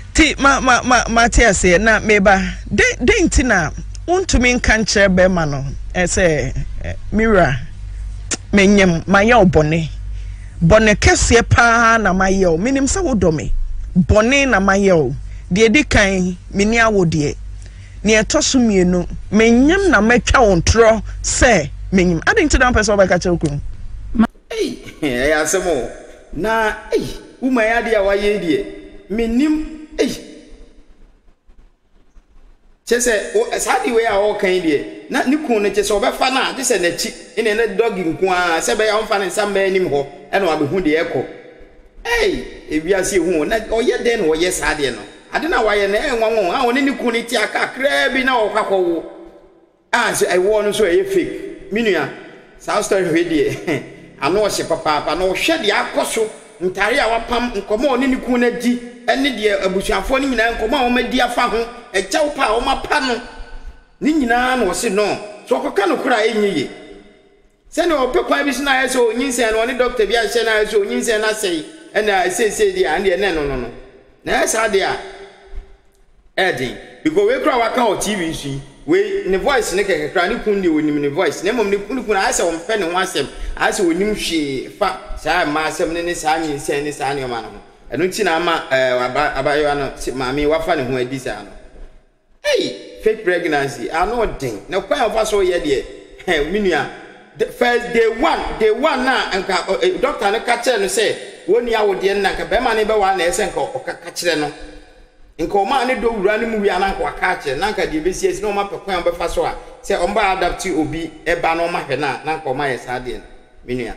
ti ma te ase na meba de ntina untumi nkan kire be ma no ese mira menyem maye obone bone kese pa na maye o minim se wodome bone na maye o de edikan mini awode ne etoso mienu menyem na matwa ontro se menyem ade ntina pese obeka kire okun ya asemo na uma ya de awaye die menim chese sadi we a o kan die na ni kun ne chese obefa na de se na chi ene na dogi nko a se be ya onfa ne nsam ba anim ho e na abehu de ekọ ebiase hu na oye den no oye sade no ade na waye na enwanwo a oni ni kun ne ti aka kra bi na okakọwo so I want so e fake minua south story we die ano ohye papa na ohwe de akoso ntare a wapam nkomo oni ni kun na di ene de abusuafo ni nyina nkomo a wo madi afa ho echaw pa wo mapa no ni nyina na wo se no so okoka no kura enyiye se ne opekwa bi sina yeso onyinsen no oni doctor bi a hye na yeso onyinsen na sei ena sei di ande ne no na esa de a edin because we kura waka o TV su we ne voice ne kekekra ne kun de onim ne voice ne mom ne kun ase wo mpe ne ho asem ase onim hwe fa saa ma asem ne saa nyinsen ne saa ne ma no eno ti na ama abayo no maami wafa ne ho adi saa no fake pregnancy I know thing na kwa of so ye de minua the first day one na anka doctor ne ka kire no say woni awode na anka be ma ne be wa na ese nka okaka kire no nka o ma ne do wura ne mu wi ana nka waka kire na nka de be sie no ma pekwan be fa so a say on ba adapt obi e ba no ma hwe na nka o ma ye saa de minua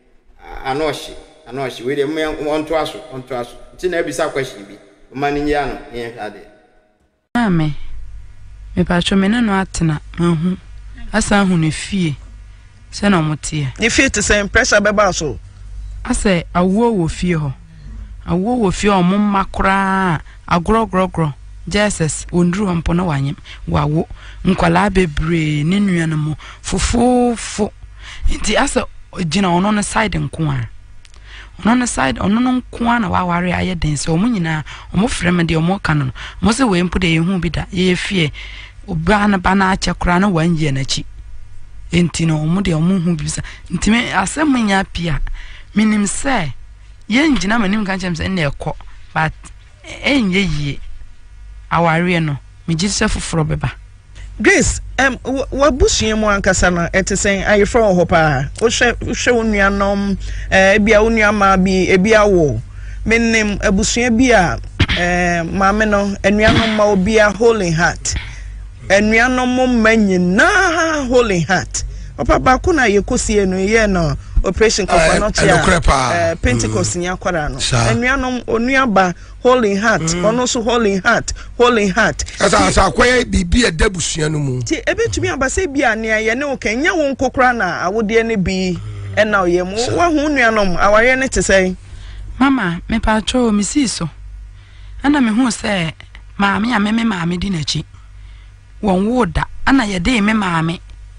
anoshi we de me onto aso ti na ebisa question bi o ma ni ya no ye hwa de ame me pa cho me no atena mahu asa hu ne fie se na omotie ne fie te say pressure be ba so ase awo wo fie ho awo wo fie omo makra agrogrogro Jesus ondru ampo na wanyem wawo nkwala bebre ne nuana mo fofofo nti ase gina ono no side nko a ono no side ono no nko a na waware aye den se omo nyina omo frem de omo kan no mo se we mpo de yehu bi da ye fie obana bana achekura na wanye na chi enti no omo de omo hu bi sa enti me asem nya pia minim se ye ngina manim kan chem se na ekọ but enye yie aware no me gise foforo beba Grace wabusua mu ankasa na etesen ayefra ho pa wo hwe onuanom bia onuama bi ebia wo menim abusua bi a maame no enuanom ma obia Holy Heart enuanom manyina Holy Heart opa ba ko na yekosie no ye no operation Kofanotia Pentecost nya kwara no enuanom onuaba Holy Heart ono so Holy Heart asa akwai bibi edabusua no mu ti ebetumi abase bia ne ye ne okanya won kokora na awode ne bi ena oyem wa hu nuanom aware ne te sei mama me pa cho mi siso ana me hu se maame ya me maame di na chi won woda ana ye de me maame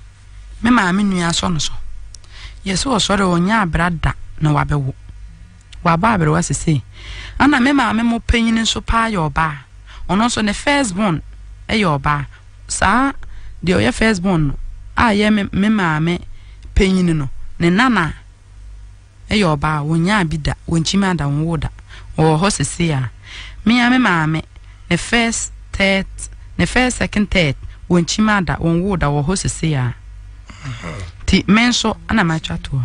nua so no so yeso osore onya abrada na wabewo waba abere wasese ana me maame mo panyin so pa ya oba ono so ne first born e ya oba sa de oya first born a ye me maame panyin no ne nana e ya oba wonya abida wonchima da wonwoda o ho sese ya me maame ne first second third wonchima da wonwoda wo ho sese ya ti menso ana macha to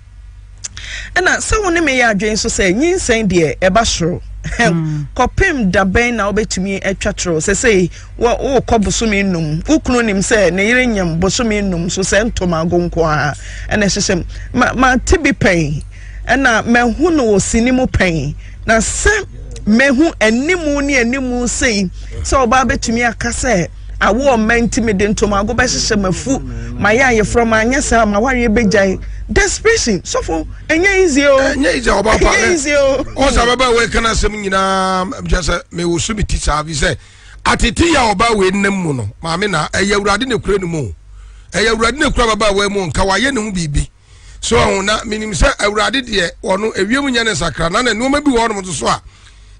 ana se woni me ya adwen so se nyinsen de e ba soro kopem da ben na obetumi atwatro se sei wo kobosumi num ukunu nim se ne yire nyam bosumi num so se ntoma gonko a ana hyehyem ma tibi pen ana mehu no osinimu pen na se mehu animu ni animu sei se oba betumi akase awo mentimi de ntoma go be hyehyem mafu mayaye from anyasa ma ware bejai desperation so for enye easy oba pa o sa baba we kana sem nyina just me wo subiti sabi say atete ya oba we nam mu no maame na eyawurade ne kura ne mu eyawurade ne kura baba we mu nka waye ne hu bibi so na minim say awurade de ono ewiem nya ne sakra na no ma bi wo no so a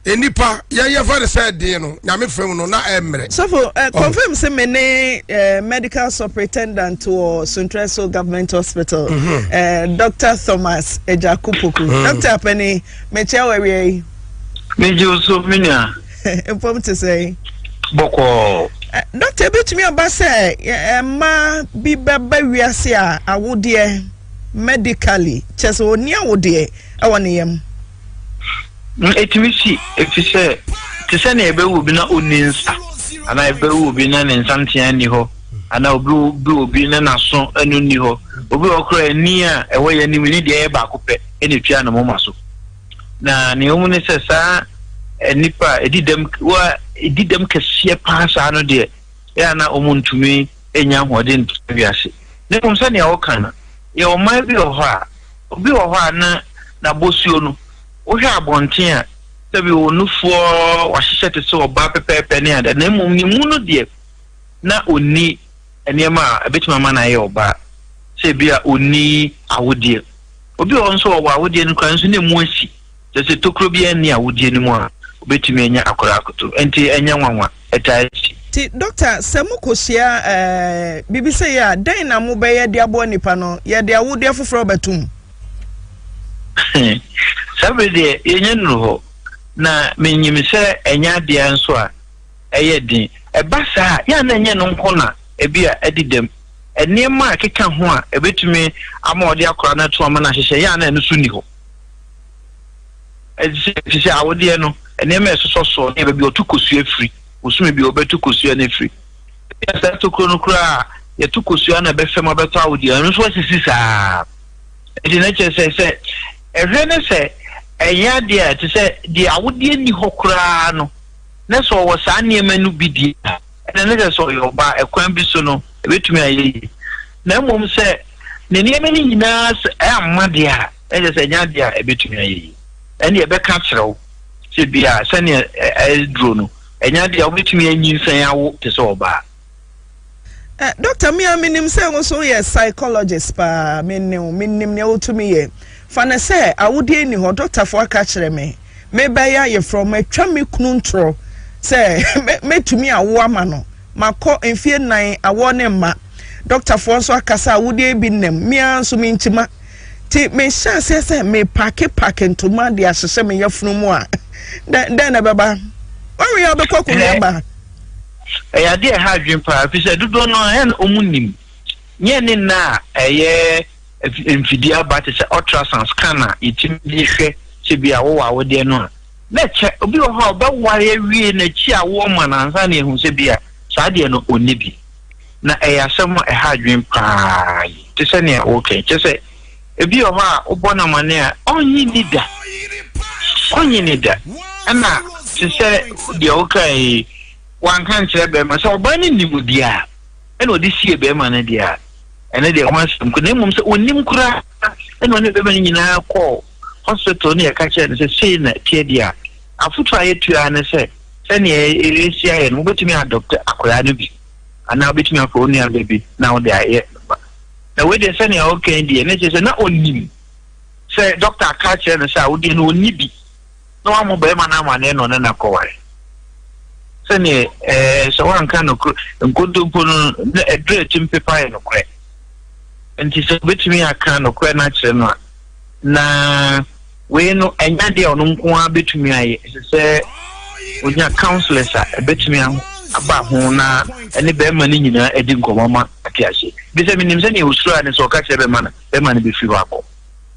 enipa ye fa de say de no nyame fam no na emre so for confirm say me medical superintendent to Central Government Hospital Dr. Thomas Ejakupoku Dr. Penny me chewe me so minia inform to say boko Doctor bit me about say ma bi baba wiase a awode medically chese oni awode e woni yam etimisi efise te se na ebewu bi na oninsa ana ebewu bi na ne nsantia ni ho ana obi na naso anu ni ho obi okra ani a ewe ni ni de ba akopɛ ene tua na mo maso na ne omu ne se sa nipa edidem kesiye pasa no de ya na omuntumi enya hode ntuwiase ne kom se ne ya okana ye o mai bi obi ho na bosuo no wo hwa abonten a sabi onufo wahyehyɛ te se oba pepepe ne ada na mum ni mu no de na oni enema abetima ma na ye oba se bia oni awodie obi ho nso wo awodie no kan so ne mu asi se tokro bia ni awodie ni mu a obetumi enya akora akoto enti enya nwanwa etaisi ti doctor semukosia bibisa ya dan na mo be ye de abo nipa no ye de awodie foforo betum sabe de yenye no na menyim se enya de anso a eye din ebasa ya na enye no nkona ebia edidem enema akeka ho a ebetumi ama ode akora na to ama na hyehyɛ ya na enso ni ho edise awodie no enema esoso ne bebi otukosu afiri osumi bi obetu kosu na afiri ya sa tokro no kra ya tukosu na befem abeto awodie no so asisi saa edi na se ehwe ne se eya dia te se di awodie ni hokra no na so wo sa niema no bidie na ne so yo ba ekwan bi so no ebetumi ayi na mom se ne niema ni nyina amade a se nya dia ebetumi ayi ene e be ka kyerɛw se bia se ne dro no enya dia obetumi anyi nsan awo te se oba Doctor minim se wo so ye psychologist pa minim ne otumi ye fana se awodie ni ho doctor fo aka kyerɛ me bɛya ye from atwa me kunu ntro se metumi awo ama no makɔ mfie nan awo ne ma doctor fo so aka sa awodie bi nem mia so me ntima ti me sha se me pack ntoma de ahyehye me yafunu mu a den na baba ori ya be kokun ya ba ya de ha dwen pa fi se dodo no en omunim nye ne na eye mfidia ba te se ultrasound scanner itim bi hwe se bia wo awode no na che obi wo ha ba ware wie na chi awo ma na ansa na ehun se bia saa de no onibi na asem ha dwen pa te se ne okay che se ebi wo ha obona mane a onyi nida ana te se de okay wan kan kire be ma so ba ni nimudia ena odi sie be ma na dia ene de ho asem ko nemum se onim kura ena ne be ma nyina ko hospital ne ka kire ne se sei na tie dia afutu ayetu a ne se ne erisia ye no betumi adopt akora no bi ana betumi afo ni abebi na o de aye na we de se ne okay die ne se na onim se doctor ka kire ne se a odi no onibi no amo be ma na ma ne no na koware sene so wan kan no nkontompo no edre timpepa no kre enti so betimi aka no kre na kire no na we no enya de ono nko a betumi aye se onya counselors a betumi aba ho na ene be ma ni nyina edi nkomama atiase bi se minim se ne usura ne so ka kire be ma ne be fi wako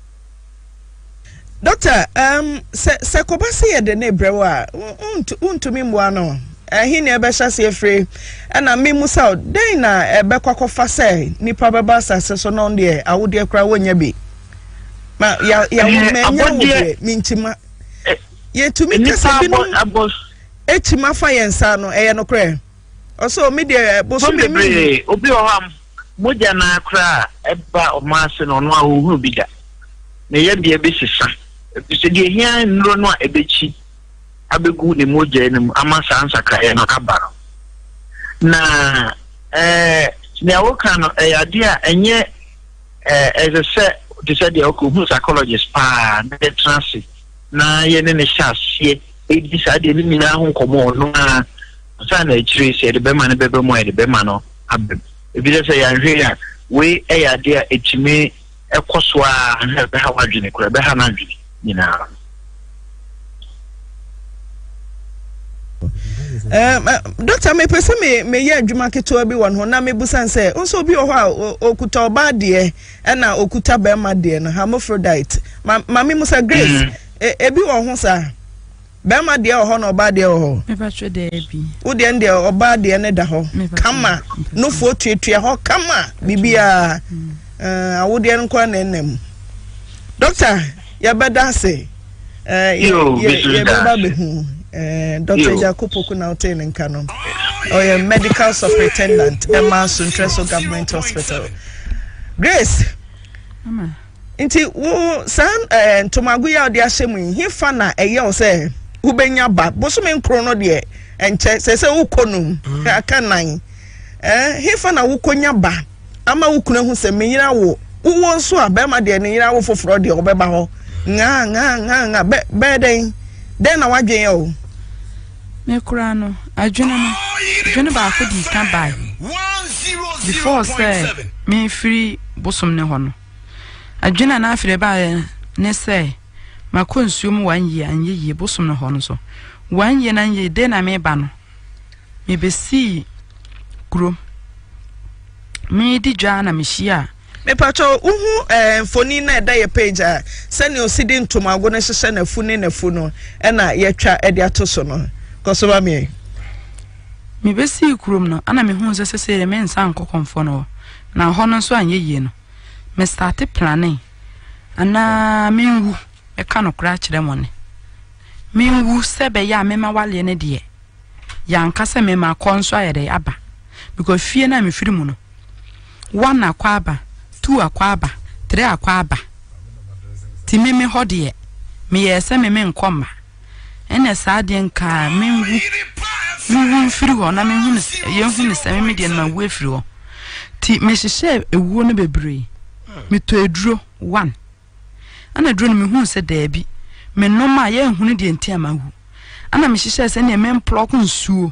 Doctor se kobasi ye de ne brewa untumi mwa no hini ebe hyase efre na memu saw den na ebe kwakofa se nipa beba asase so no de awode kra wonya bi ma ya menya wode mintima ye tumi kasa bi no etima fa yensa no eye no kra oso me de boso me obi o ham moja na kra eba o maase no no ahu bi da na ye bia be sisa se de hia nro no a ebechi abegu ne moja ne amasa ansaka e no abaro na ne awoka no ya dia enye se de se de oku psychologist pa na transit na ye ne shasie edi sa de ni na ho komo no a sa na chire se de be ma ne be mo e de be ma no abem ebi de say yanhwe ya we e ya de a etime ekoso a anha be ha wadwene kura be ha na adwene nyina Doctor me pese me ye adwuma ketewa bi won ho na me busan se nso bi ho a okuta oba de e na okuta be ma de no hermaphrodite mami musa Grace ebi wo ho sa be ma de ho na oba de ho me ba twe de bi wo de nde oba de ne da ho kama no fo tuatua ho kama bibia awo de nko na enam Doctor ya beda se ye baba be hu Dr. Jacopo Kunautin in Canon, or a medical superintendent, Emma Suntreso Government Hospital. Grace, Inti san Tomaguya de Ashemi, he fana a young say, Ubenya ba, Bosumin chrono dear, and says a ukonum, a canine. He fana ukonya ba, Ama ukuna who say, Mira wo, who wants so a bema dear Nira for Frodi or Bebaho, nga, bedding. Then I want you. Me kurano adwene ba ko di kan bai before say me free bosom ne ho no adwene na afire ba ne say makonsuom 1 year anye bosom ne ho no so 1 year na anye de na me ba no me besi kuro me di dwa na me hia me pacho uhu foni na da ye page a sene osidi ntomago na hye na funi na funo e na ye twa e de atoso no kosoba me besi kurom no ana me hu sese me nsa nkokonfo no na ho no so anyeye no me start planning ana me nwu e ka no kra kire mo ne me nwu sebe ya me ma wale ne de ya nkasa me ma konso ayede aba because fie na me firi mu no 1 akwa aba 2 akwa aba 3 akwa aba ti me hodie me yese me nkoma ene saade nka me nwu firi ho na me hu ye hu ne se me de na wu firi ho ti me hyehyɛ ewuo no bebre me to eduro 1 ana duro no me hu se daabi me noma ye hu ne de ntia ma hu ana me hyehyɛ se ne me mplok nsuo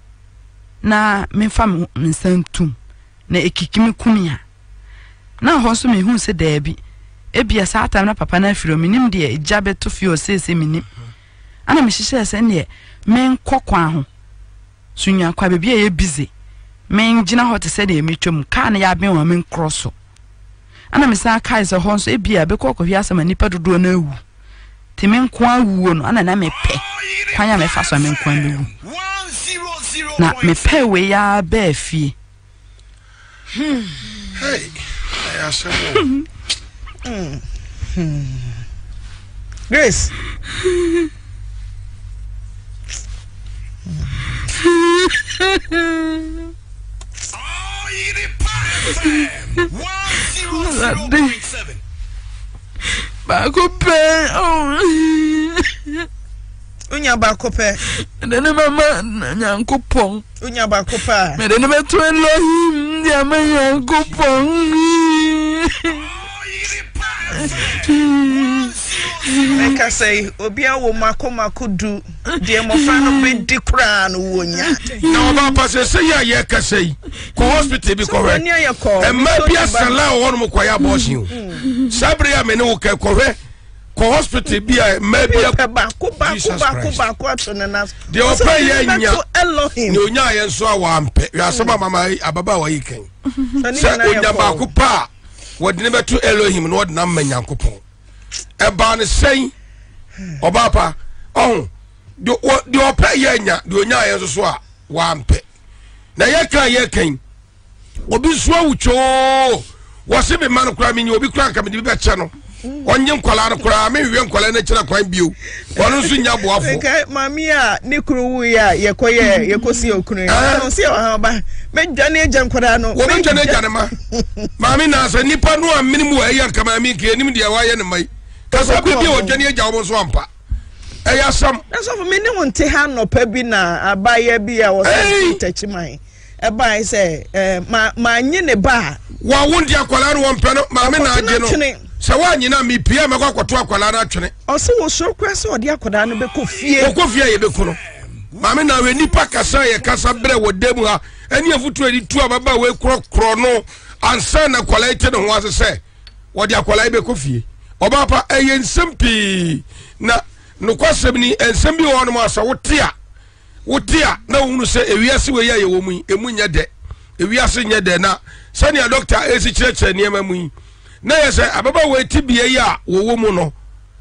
na me fa me nsantum na ekikimi kumia na ho so me hu se daabi ebia sa atam na papa na afiro minim de eja beto fio sese minim ana me hyehyɛ se ne me nkokwa ho sunya kwa bebi e busy me ngina ho te se de metwam ka na ya ben wa me nkroso ana me sa kai se ho so ebia be kokko hia sama nipa dodo na awu ti me nko awuo no ana na me pe kwanya me fa so me nko awu na me pe we ya ba afie hey I asem Grace Bakope unya bakope dene mama nyankopon unya bakopa me dene meto Elohim dia me nyankopon Eka say obia wo makomako du de mofa no be di kra no wonya na oba pase say ya ye ka say ko hospital bi ko enya ye ko e ma bia sala wo no ko ya abortion sabre ya me ne wo ka ko ko hospital bi a ma bia ba ko atone na de opa ye nya Elohim ne onya ye nso a wa ampe ya sema mama ababa wa yikan se onya ba ko pa wodine beto Elohim no wodina manyankopon e ba ne sei obapa de opa ye nya de onya ye nso so a wa ampe na ye kan obi so awucho wo se be man kura me nya obi kura nka me de be che no onye nkwala no kura me hwe nkwala na kira kwan bio wono nso nya boafo mami a ne kuru wu ya ye kosi okunu no se ha ba me dwane agya nkwala no wo me dwane agya ne ma mami na asa nipa no a minimu wa ye nka mami ke enim de wa ye ne mai kasa bi o dwane agya wo so ampa eya sam so for me ne wonte ha no pa bi na abaye bi a wo se tachiman e ba say ma nye ne ba wa wondi akwala no won pe no mami na agye no sɛ woanyina mepia mɛkɔ akɔto akwalaa no atwene ɔsɛ wɔ soro kora sɛ ɔde akwadaa no bɛkɔ fie wɔkɔ fie a yɛbɛku no maame na wɛ nipa kasa yɛ kasa berɛ wɔ da mu ha ɛne afotu adi tu ababa wei korɔkorɔ no ansa na akwalaa yi te ne ho ase sɛ wɔde akwalaa yi bɛkɔ fie ɔbaa pa ɛyɛ nsɛm pii na nokwasɛm ni nsɛm bi wɔ hɔ nom a sɛ wote a na wohunu sɛ ewiase wei a yɛwɔ mu yi ɛmu nyɛ dɛ ewiase nyɛ dɛ na sɛnea dɔkta ɛsi kyerɛkyerɛ nneɛma mu yi na yɛ sɛ ababa wei ti bea yi a wɔwɔ mu no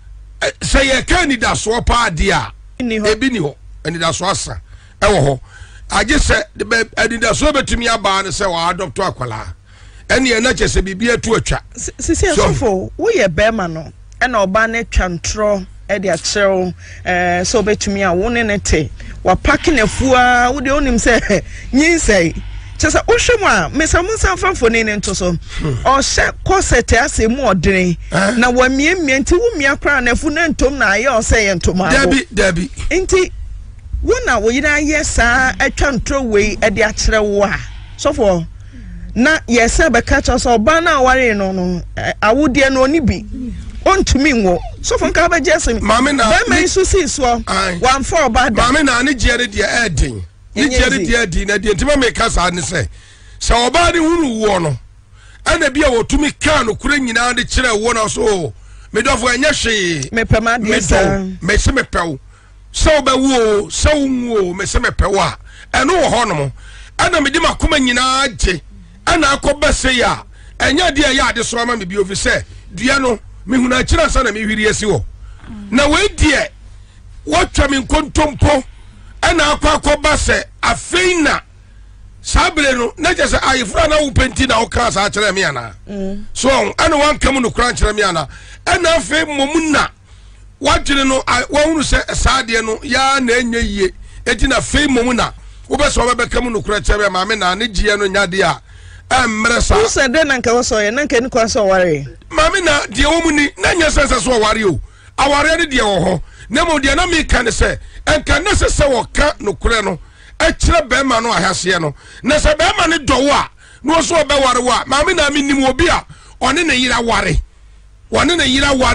sɛ yɛka anidasoɔ paa deɛ a ebi ni hɔ anidasoɔ asa ɛwɔ hɔ agye sɛ anidasoɔ bɛtumi abaa no sɛ wɔadɔpto akwalaa ɛne ɛna kyɛ sɛ biribi atu atwa sisi asofo woyɛ bɛrima no ɛna ɔbaa no atwa ntorɔ ɛde akyerɛw sɛ wobɛtumi a wo ne ne te wapake n'afua wode wonim sɛ nyinsɛe kyɛ sɛ wohwɛ mu a mesa mu nsa mfamfoni ne nto so ɔhyɛ kɔsɛte asɛ mu ɔdene na wamiamia nti wo mmia koraa n'afu na ntom na ayɛ ɔsɛ yɛ ntoma dabi nti wo na wo yere ayɛ saa atwa ntorɔ wei ɛde akyerɛ wo a sɔfoɔ na yɛsɛ bɛka kyerɛ sɛ ɔbaa no a ware no awodeɛ no ɔne bi ontumi ngo sɔfoɔ nka bɛgye asɛm bɛma yi so sii soɔ wamfa ɔbaa da maame na ne gyeɛ no deɛ ɛɛden ne gyeɛ no deɛ ɛdi na deɛ ntima meka saa ne sɛ ɔbaa ne hunu woɔ no ɛna bi a wɔtumi kaa no kora nyinaa de kyerɛ wo no so medɔfo ɛnyɛ hwee mepɛm adeɛ saa mese mepɛw sɛ wobɛwo o sɛ wonwu o mese mepɛw a ɛno wɔ hɔ nom ɛna mede makoma nyinaa gye ɛna akɔ bɛsɛ yi a ɛnyɛ deɛ ɛyɛ ade so ama me bi ofi sɛ dua no mehunu akyerɛ nsa na mehwiri asi wɔ na wei deɛ wɔtwa me nkontompo ɛna akɔ ba sɛ afei na saa bere no na kyɛ sɛ ayeforo na wopɛnti na wokaa saa kyerɛ me anaa so ɛna wankam no kora nkyerɛ me anaa ɛna afei mmom na wadwene no wahunu sɛ saa deɛ no yaa na ɛnyɛ yie ɛti na afei mmom na wobɛ sɛ wɔbɛbɛkam no kora kyerɛ me maame na ne gyeɛ no nya deɛ a ɛmmerɛ saa wosɛ dɛ na nka wɔ sɛ ɔyɛ na nka ni kwan sɛ ɔware maame na deɛ wɔ mu ni na nyɛ sɛ sɛ so ɔware o awareɛ no deɛ wɔ hɔ na mmom deɛ na meka ne sɛ ɛnka ne sɛ sɛ wɔka nokorɛ no ɛkyerɛ bɛrima no ahaseɛ no na sɛ bɛrima no dɔ wo a na wɔso ɔbɛware wo a maame na menim obi a ɔne ne yera ware o ɔne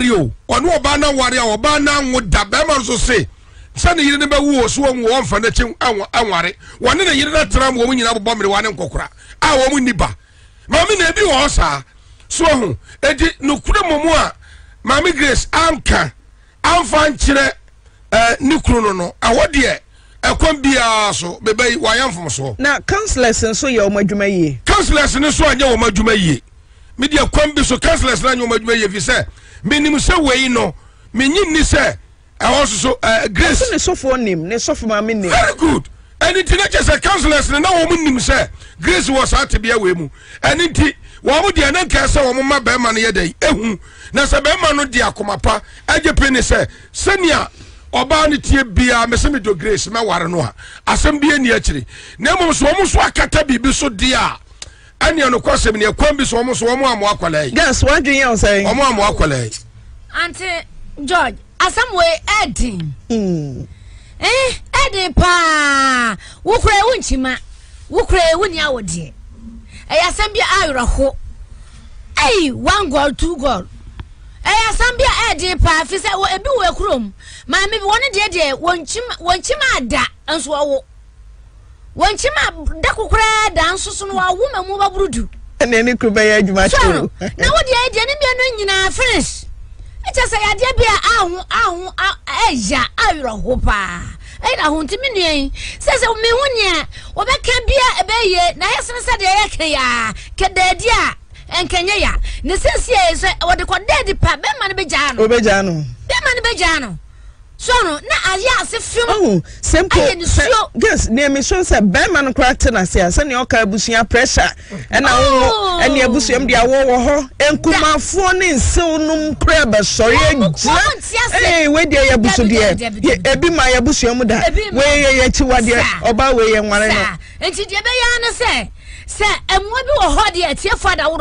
ɔbaa no ware a ɔbaa no anwo da bɛrima no so se sɛ ne yere no bɛwu o so wɔnwo wɔmfa no akyi anware wɔne ne yere no tena ma wɔ mu nyina bobɔ mmere wane nkɔkora a wɔ mu nni ba maame na ebi wɔ hɔ saa so ho edi nokura momu a maame Grace amfa nkyerɛ ne kunu no ɛhɔ deɛ ɛkwan biara so bɛbɛyi wayamfom so na counselors nso yɛ ɔmo adwuma yie counselors ne so anyɛ ɔmo adwuma yie me deɛ kwan bi so counselors na anyɛ ɔmo adwuma yie fi sɛ menim sɛ wei no menyi ni sɛ ɛhɔ so Grace ne sɔfo nim ne sɔfo maame nim very good ɛni ti na kyɛ sɛ counselors ne na wɔn nim sɛ Grace wɔ saa tebea wei mu ɛni ti wɔn deɛ ne nka sɛ wɔn ma bɛrima no yɛ dɛ ehu na sɛ bɛrima no di akoma pa ɛgye pe ne sɛ sɛnea ɔbaa ne tie bia mɛsɛ me do Grace mɛware no a asɛm bi ani akyire na mmom so wɔn so akata biribi so di a ɛnea no kɔsɛm ne ɛkwan bi so wɔn amo akwala yi gas wadwin yɛ ɔsɛn wɔn amo akwala yi Auntie George asɛm wei ɛdin ɛdin paa wokura ewu nkyima wokura ewu ni awodie ɛyɛ asɛm bi ayɔrɔho one goal two goal ɛyɛ asɛm bi ɛdin paa fi sɛ ebi wɔ ekurom maame bi wɔn deɛ wɔnkyima ada nso ɔwɔ wɔnkyima da kokora da nso so no wawo ma mu baburudu ɛna ne kuro bɛyɛ adwuma kyerɛ na wo deɛ ne bia no nyinaa finish ɛkyɛ sɛ yadeɛ bi aho ɛya ayɔrɔho paa ɛyɛ ho ntimi nua yi sɛ me ho nia wɔbɛka bia ɛbɛyɛ na yɛ sene sɛ deɛ yɛ ka ya kɛdaadi a ɛnkɛnyɛ ya ne sɛsie sɛ wɔde kɔdaadi pa bɛma no bɛgyaa no so no na ayɛ ase fiom simple yes ne me so sɛ bɛma no kora te na se sɛ ne ɔka abusua pressure ɛna wo ɛne abusuam de awo wɔ hɔ enkumafoɔ ne nsew nom kora bɛsɔre agyina we de yɛ busu deɛ ebi ma yɛ busuam da we yɛ kyiwadeɛ ɔba we yɛ nware no enti de bɛyɛ ne sɛ ɛmoa bi wɔ hɔ de atie fada woroma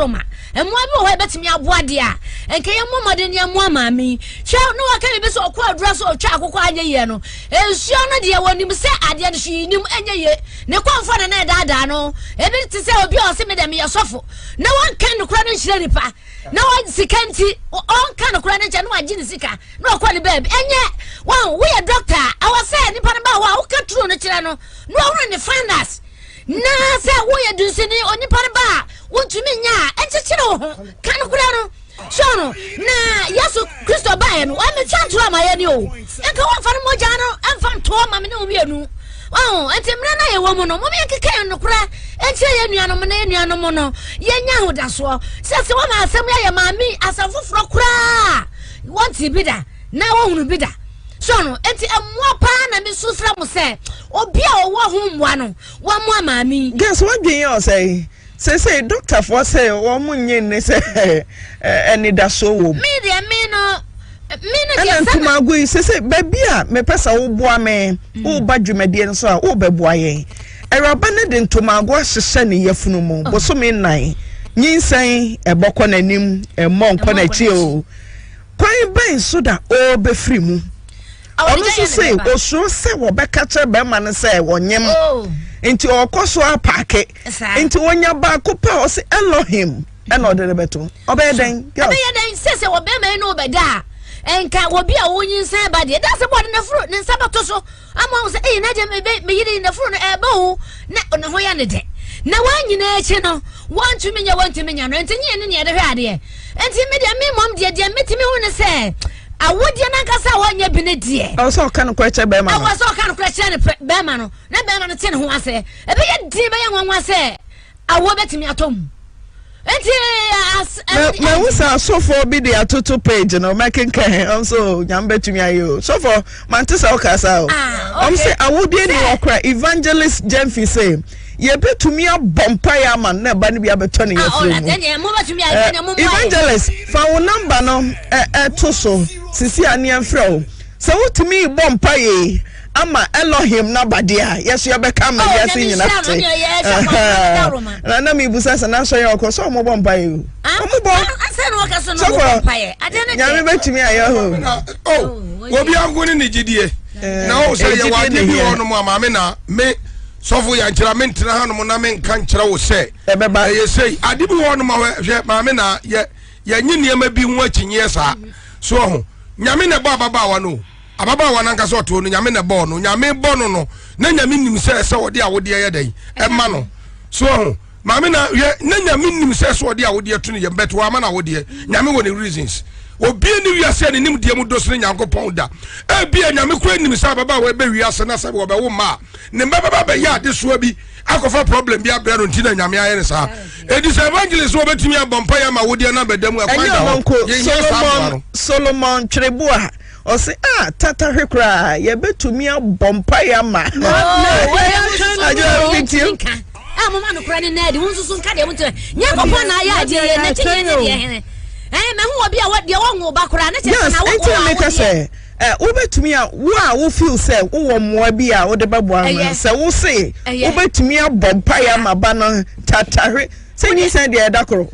emwa bi ho betimi aboa de a enke ye momode ne emwa maami hwe no waka bi so okwa adura so otwa akoko anye ye no ensuo no de wonim se ade no hwinim enye ye ne kwamfa na dada no ebi ti se obi o se me dem ye sofo na won kan no kura no nhire nipa na won sikanti on kan no kura no nche no agye ne sika na okwa ne baby enye won we a doctor awase nipa no ba wa uka true no kire no no won ne finance na se wo ye dunsini onipa no ba wontumi nya enchechire wo kan no kura no shono na Yesu Kristo ba ye no wa me chanto amaye ni o enka won fa no moja no emfa to ma me ne omienu enti mra na ye wo mu no mo me keka no kura enti ye nuanom na ye nuanom no ye nya hodaso se wo ma asem ya ye maami asafoforo kura wonti bida na wo hunu bida shono enti emwa pa na me susra mo se obi a wo ho mwa no wo mo maami guess what dwen you say doctor for say wo mo nye ne say eni da so wo me de me no and to my way, say, baby, me pesa wo boa me, wo ba dwumade nso a wo beboa ye. Erabane de ntomago ahye ne yafunu mu, boso me nan. Nyinsan ebokọ nanim, emonko na chi o. Kwan ben so da o be free mu. Ono so say, oso se wo be ka che be man say wonyem. Enti okoso apake. Enti wonya ba ko pa o se Elohim. E no de beto. Obeden, girl. Obeden say wo be me no be da. Enka wobi a wonyin san ba de da se bo na furu ne sabato so ama se na je me yiri na furu no eba wo na ho ya ne de na wanyina echi no wantumi nya no entinye ne de hwe ade enti me de me mom de metimi hu ne se awodi na nkasa wanya bi ne de o so kan ko eche be ma no o so kan ko eche ne be ma no na be ma no te ne ho ase ebe ye di be ye nwanwa se awo betimi atom me wusa so for be the atutu page no making can also nyambe tumi ayo so for mantisa okasa o say awodie ni okra evangelist Jemfi say ye betumi abompa ya man na ba ni bia beto ne yefremu evangelist fa wo number no to so sisi ane amfrɛ o so wotumi bompa ye ama Elohim na badia yesu ya beka ma yesu nyina te na mi busa sana so ya okoso omo bompa ye omo bo ase no okoso no bompa ye ade ne nya me betumi ayo obi angoni ni gidie na o se ye wa de bi ono mu amame na me sofo ya nkyira me ntina hanom na me nka nkyira wo se ebeba ye sei ade bi ono ma hwe maame na ye nyi niema bi ho akinye sa so ho nyame ne ba baba wa no ababa wa nanka so to no nyame ne bo no nyame bo no na nyame nim se wode awode ye dan e ma no so ho maame na na nyame nim se wode awode to no ye beto ama na wode nyame wo ne reasons obi ni wiase ne nim de mu do so nyankopon da e bia nyame kura nim se ababa wa be wiase na se wo be wo ma ne baba be ya de so bi akofa problem bi abra no ntina nyame aye ne sa e dis evangelist wo betimi abompa ya ma wode na bedam akwanda Solomon Trebua o say tata hwekra ye betumi abompa ya ma mama no kura ne na de wonsusu nka de mutu nyakopon na ya ade ye na chenye ne de hene me hu obi a de won ba kura ne chenye na wo make say wo betumi wo feel say wo mo bi a wo de babo an say wo say wo betumi abompa ya ma ba no tata hwe say ni say de edakoro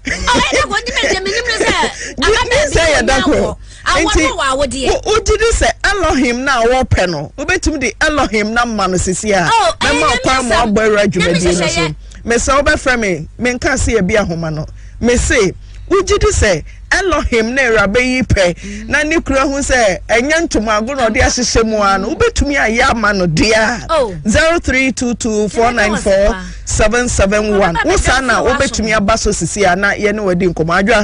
say Elohim na wo pe no obetumi de Elohim na ma no sisi a na ma kwa mo agbara dwumadi no so me say obefra me nka se e bia homa no me say ugidi say Elohim na erabe yi pe na ni kura hu say enya ntomago no de ahyehye mu a no obetumi aya ma no dia 0322494771 wo sa na obetumi abaso sisi a na ye ne wadi nkomadwa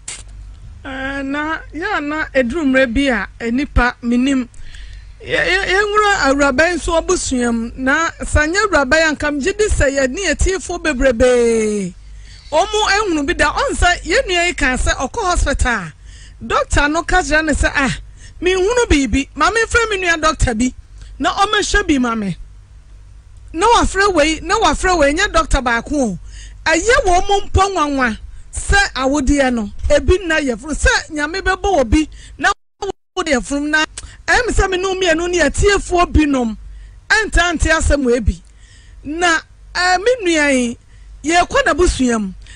na ya na edrumre bi a enipa minim yenwura awuraban so obusuam na sanya awuraban ankam gidi say ye ne etiefo bebrebe omo ehunu bi da onsa yenua yi kan say okọ hospital doctor no kajra ne say mi hunu bibi mama frɛ mi nua doctor bi na omehwe bi mama na wafrɛ wei nya doctor ba ko aye wo mo mponwanwa se awodie no ebi na yefru se nyame bebo obi na wode yefrum na em se me no mienu ne atiefuo binom ante asem ebi na me nuan ye kwada busuam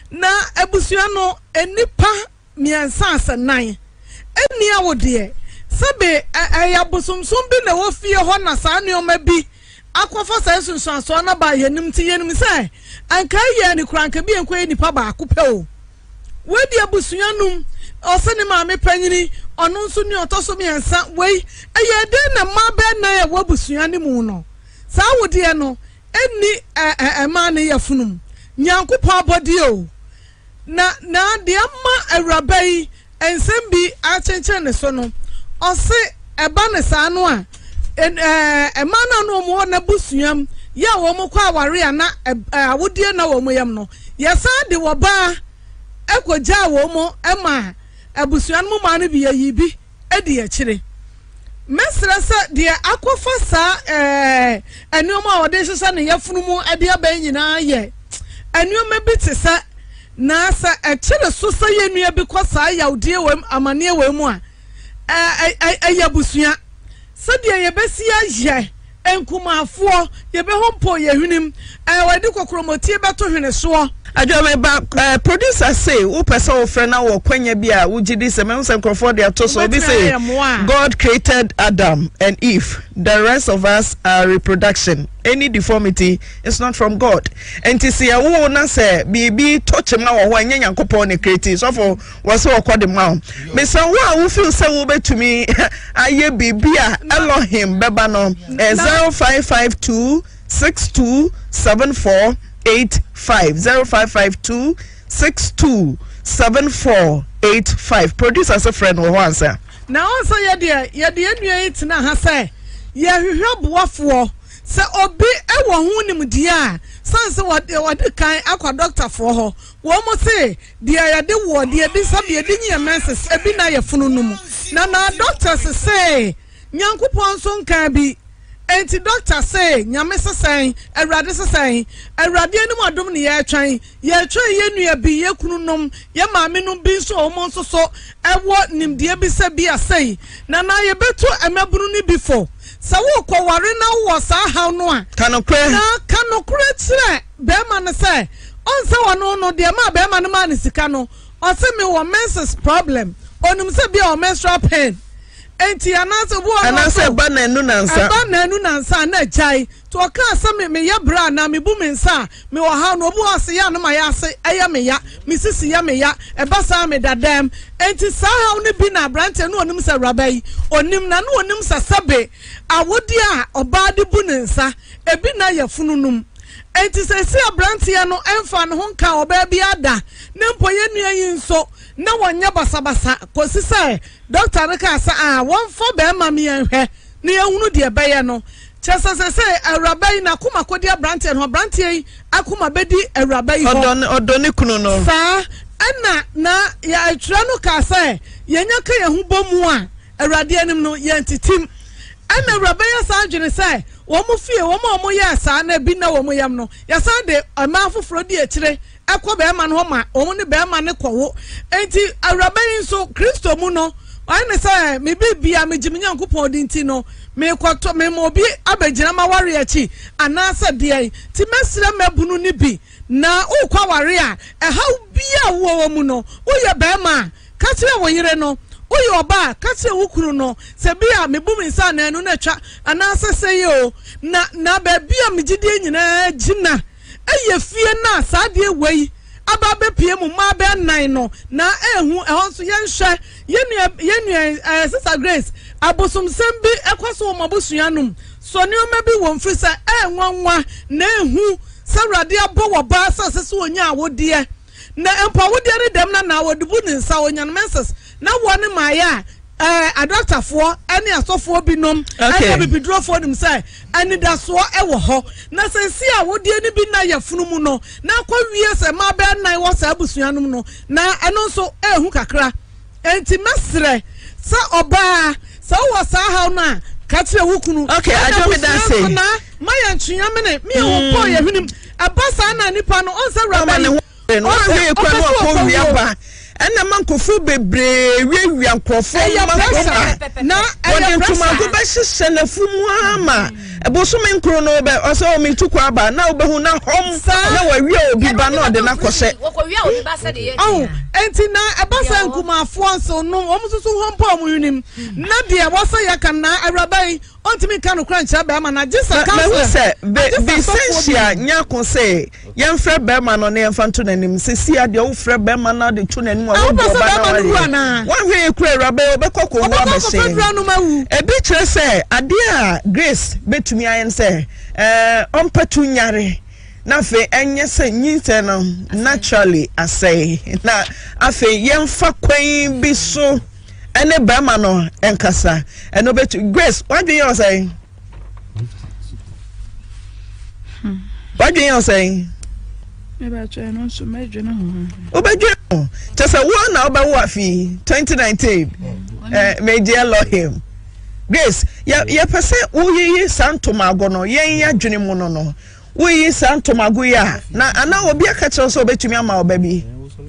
na ebusua no enipa miensa asenan eni awode sebe ayabosomsom bi na wo fie ho na saa neoma bi akwafa saa sunsunso na ba yenim ti yenim sai anka ye ni kranka bi enko enipa ba akopɛ o wedi abusua num osene maame panyini ono nso ni otoso miensa wei eye den na mabe na ye wabusua ni mu no saa wode no eni ema ne yafunum nyankopɔ abɔde o na de ama awuraba yi ensem bi achenche ne so no ose eba ne saa no a ema na no mo na busuam ya wo mo kwa aware ana awodie na wo mo yam no yesa de wo ba ekogya wo mo ema abusua no ma no bi yi bi edi ya kire mesra sa de akofa sa enuoma a wode hyehyɛ ne yafunu mu ede aba nyina ye enuoma bi te sa na sa ekire so sa yenua bi kosa yawde wem amane wem a ayabusua sɛdeɛ yɛbɛsia yɛ enkumafoɔ yɛbɛhompo yɛhwenim wɔde kokromotie bɛto hwene soɔ adwame ba producer say wo pese wo frɛ na wo kwanya bi a wo gidi se me say croford dey to so be say God created Adam and Eve, the rest of us are reproduction. Any deformity is not from God. And to see wo na say bibi touch ma wo ho anya Nyankopɔn ne create so for was so call the man me say wo feel say wo betumi aye bibi a Elohim beba no 0552 627485 0552 627485. Produce as a friend or answer. Now also ye nua it na ha say ye hwehwe boafo se obi e wo hu nim dia sanse wode kan akwa doctor for ho wo mo say dia ye de wo dia bi sabe ye de nyia menses e bi na ye funu no mu na doctors say Nyankopɔn so nkan bi enti doctor say nyame sesan awrade sesan awrade anim adom ne ye twan ye nua bi ye kunu nom ye maame nom bi so o mo so ewo nimde bi se bi asai na ye beto emabunu ni before sa wo ko ware na wo sa ha no a kanokre kire be ma ne say on se wono no de ma be ma ne ma ne sika no o se me wo menses problem onum se bi o menstrual pain enti anase bo anase ba na enu nansa na jai to ka asa me ya bra na me bu me nsa me wo ha no obu ase ya no ma ya ase eya me ya me sisi ya me ya e ba sa me dadam enti sa ha no bi na brante no onim sa rabai onim na no onim sa sabe awodi a oba de bu ne nsa e bi na ya fununum enti se si abrante ya no emfa no ho nka oba bi ada ne mpo ye nua yi nso na wonya basabasa kosi sai doctor ne ka sa won fo be ma me enhwe ne ehunu de beye no chese se awrabai na kuma kodi abrante no abrante yi akuma bedi awrabai ho odoni kunu no sa na ya atwa no ka sa yenya ka ye hu bomu a awrade anim no ye ntitim ana awrabai sa adwene sai wo mo fie wo mo ye sa na bi na wo mo yam no ya sa de ama foforo di akire akọ be ma no ma omo ne be ma ne kwowo enti awrabai nso Kristo mu no wane say me bibia me gimi Nyankopɔn di nti no me kwato me mo bi abagina ma ware achi anasa de ti mesra mabunu ni bi na ukwa ware a ha bia wo mu no wo ye be ma ka kire wo yire no wo ye oba ka kire wo kunu no se bia me bu mi nsa na enu na twa anasa sey o na ba bia me gidi nyina gina eye fie na saade wei aba be pie mu ma be nan no na ehu ehon so yenhwe yenua Sister Grace abosomsem bi ekwaso mabusua num so ne oma bi won firi sa enwanwa na ehu sawrade abo wo ba sa sese onya awode na empa wode ne dem na awodubu ne nsa onyan menses na wone maya adoctorfo ene asofo binom ene bibidrofo nim say ene daso ewo ho na sensi a wode ne bi na yafunu mu no na kwa wie se ma be nan wo sa abusuanum no na eno nso ehu kakra enti mesre sa oba sa wo sa ha na ka kire wukunu okay ajo me dan say na maya ntwea me ne me wo po ye hwenim abasa na nipa no on sa raba ne no we kwa no ko wiaba ena mankofu bebre wiawia nkrofo na ɔde ntomago bɛhyehyɛ n'afumu ama ɛbosome nkuro no bɛ ɔsɛ ɔmi tukɔ aba na wobɛhu na hɔm na wawia obi ba na ɔde n'akɔhyɛ enti na ɛbasa nkumafoɔ nso no wɔn nso hɔmpa ɔmo yunim na deɛ wɔsɛ yɛka na awurabai ɔntumi ka no kora nkyerɛ bɛrima na gye sɛ Vicentia nyako sɛ yɛmfrɛ bɛrima no na yɛmfa nto n'anim sɛsi adeɛ wofrɛ bɛrima no de to n'anim a wobɔ na wahwɛ yɛkura awurabai wobɛkɔ kɔwu abɛhyɛ ebi kyerɛ sɛ adeɛ a Grace bɛtumi ayɛ sɛ ɔmpɛto nyare na afei ɛnyɛ sɛ nyinsa no naturally asɛe na afei yɛmfa kwan bi so ɛne bɛrima no ɛnkasa ɛno bɛtu Grace wadwen yɛ ɔsɛe wadwen yɛ ɔsɛe wobɛdwen ho kyɛ sɛ wo na wobɛwo afei 2019 megye Elohim Grace yɛpɛ sɛ woyiyi saa ntomago no yɛn yɛadwene mu no woyiyi saa ntomago yi a na ana obi aka kyerɛ sɛ wobɛtumi ama ɔba bi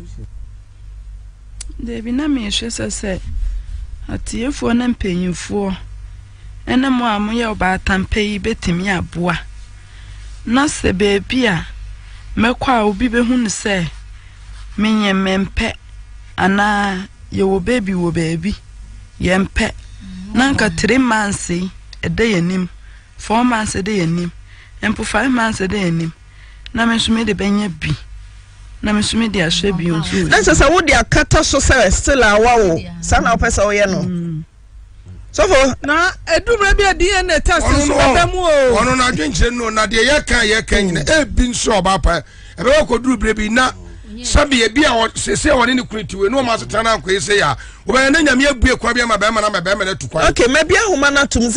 Debi na mehwɛ sɛ atiefoɔ na mpanyinfoɔ ɛne mo a mo yɛ ɔbaatampa yi betimi aboa na sɛ beebi a mɛkɔ a obi behu no sɛ menyɛ mempɛ ana yɛwɔ beebi wɔ beebi yɛmpɛ na nka 3 months ɛda yɛnim 4 months ɛda yɛnim empo 5 months ɛda yɛnim na me nso me de bɛnya bi na me nso me de ahwɛ bi nso na sɛ wo de akata so sɛ still awawo sa na opɛ sɛ wo yɛ no sofo na edumra bi DNA test so ɔbɛmu o ɔno na adwenkyerɛ no na de yɛka nyina ebi nso ɔba ɛbɛwɔ kɔduru brebi na sabi ebi a sese wɔne ne kuritiwe no ma setana na akɔ ese ya wobɛyɛ na nyame abue kwa bi ama bɛma na bɛma na tukwa okay maybe ahoma na tum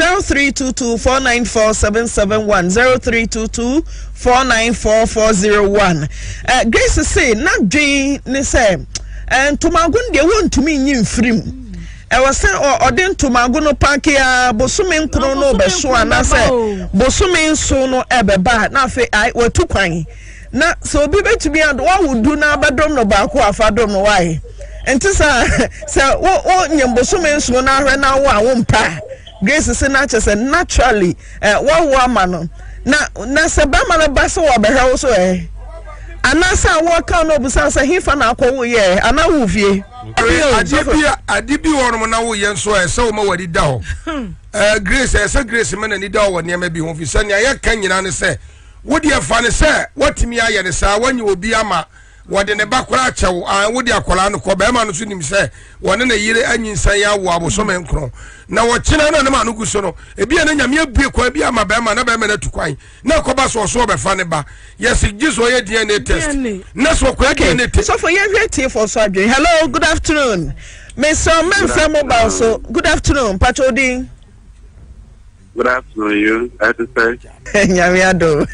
0322494771 0322494401 Grace say na dwen ne say ntomago de wontumi nyi mfrim ɛwɔ sɛ ɔde ntomago no paake a bosome nkro no bɛso ana sɛ bosome nso no ɛbɛba na afei ai watu kwan na so obi betumi ado wa wudu na abadom no baako afadom no wai enti sa wo nyembosome nso na ahwe na wo a wo mpa Grace se na kyese naturally wo ama no na se ba ma no ba se wo behwe wo so anasa wo ka no busa se hifa na akọ wo ye ana wo fie adibi wonom na wo ye nso se wo ma wadi da ho Grace Grace me na ni da wo ne ma bi ho fi se ne ya kan nyina ne se wodi afa ne se watimi aye ne sa wanyi obi ama wode ne bakora akyɛw wodi akola no kɔ bɛma no so nim sɛ wɔne na yire anyinsan ya wo abosome nkro na wɔkyena na ne ma no guso no ebi na nyame abue kwa bi ama bɛma na bɛma na tukwan na kɔba so so bɛfa ne ba yes gizo ye DNA test na so kwa DNA test so for ye hwete for so adwen hello good afternoon Mr. Memphis mobile so good afternoon Patrodin. Good afternoon, you. I to say. Nyamiado.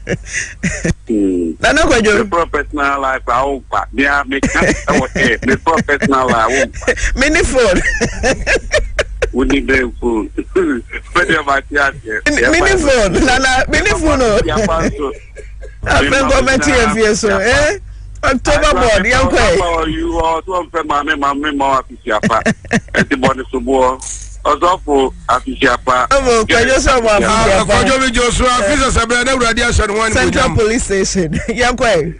Nana kwajo. The professional life I won't pack. Yeah, me can't. The professional life I won't pack. Mini phone. We need the phone. But you're my teacher. Mini phone. Nana, mini phone. I've been going to your so, eh? October board, young boy. You are one from my mama, and the body so boy. Ozofo afisiapa kwajo so mo afisiapa kwajo bi jo so afisa sabe na uradi asan one Central Police Station yankwe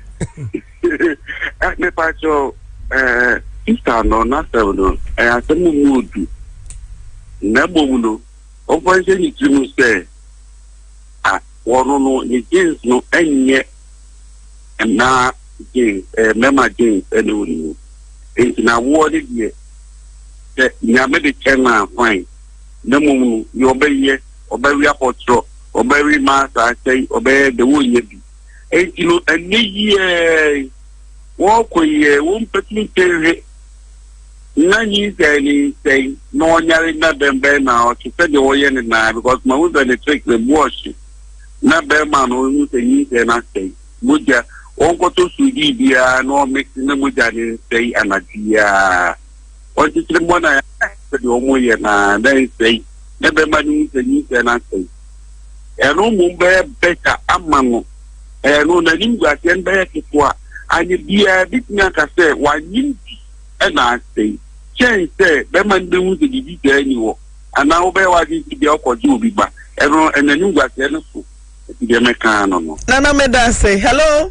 me pacho ista no na sewono atemu mudu na bomuno o fo se ni trimu se wono no ni jeans no enye na jeans mema jeans ene woni na wodi die nyame de chema fine na mumu yo obeye obewi apotro obewi masa say obeye de wonye bi enti aniye wo koye wo mpeti tere na nyi say no nyare na bembe na o ti se de woye ni na because ma wo the trick the wash na be ma no mu se nyi say na say muja onko to sudi bia no mix na muja ni say anadia o ti tre bona the omoye na then say never mani ni na say eno mu be better amano eno na nim gwa ten be kifo ani bia bitnya ka say wa nyimbi e na say chen say be man be mu de di ani wo and now be what is the opportunity be back. Everyone and the new gas, no, the American. Nana Meda say hello.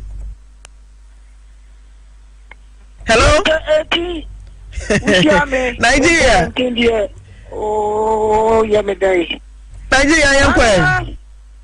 Hello. Nigeria. Oh, yeah, me day. Nigeria, young boy.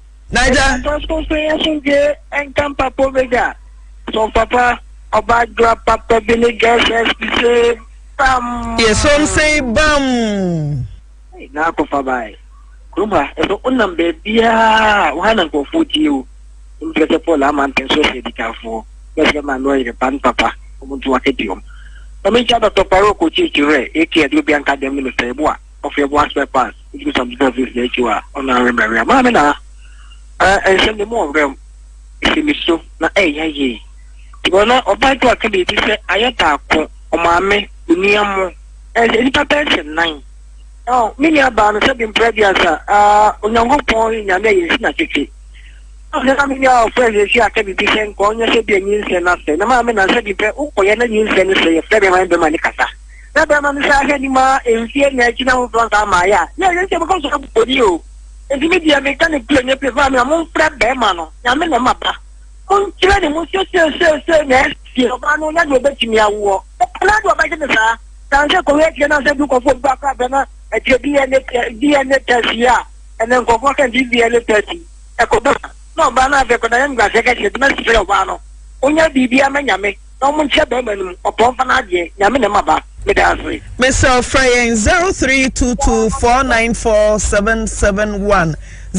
Nigeria. And come Papa Vega. So, Papa, about Papa Billy Gas, say, bam. Yes, some say bam. Now, Papa, Kuma, if you unam baby, one and go foot you. In the Pola Mountain, so say the careful. Yes, your man, the pan Papa, to a hedium. I mean, Chaba Toparoko Chichire, A.K. Dubian Academy of Teboa, of your one pass, do some service that you are on our Maria Mamma. And send the more realm. If you miss so, na ye. You know, or by to a committee, say, Ayata, or Mamma, Uniam, and it's a pension 9. Oh, many about the same previous, on your point, and there is not chicky. I mean, our friends, you can be sent, going to be a news and nothing. The mamma and said, oh, I news and say, if they mind the money cassa. That man is a anima in fear, national front of Maya. Yeah, you can go for you. And the media mechanic play a program among Fred Bermano, Yamina Mapa. On Chile, Monsieur, next, you know, I know not to bet me a war. Not to bet the sir. Sansa correct, and I said, look of back up and at your DNA test here, and then go back and give the DNA 30. No, Bana, the Kodayan Gazaket, Messi Vano. Onya Bibia Mayame, no one said Berman, or Pompanadi, Yamina Maba, Medasri. Mr. Frey 0322494771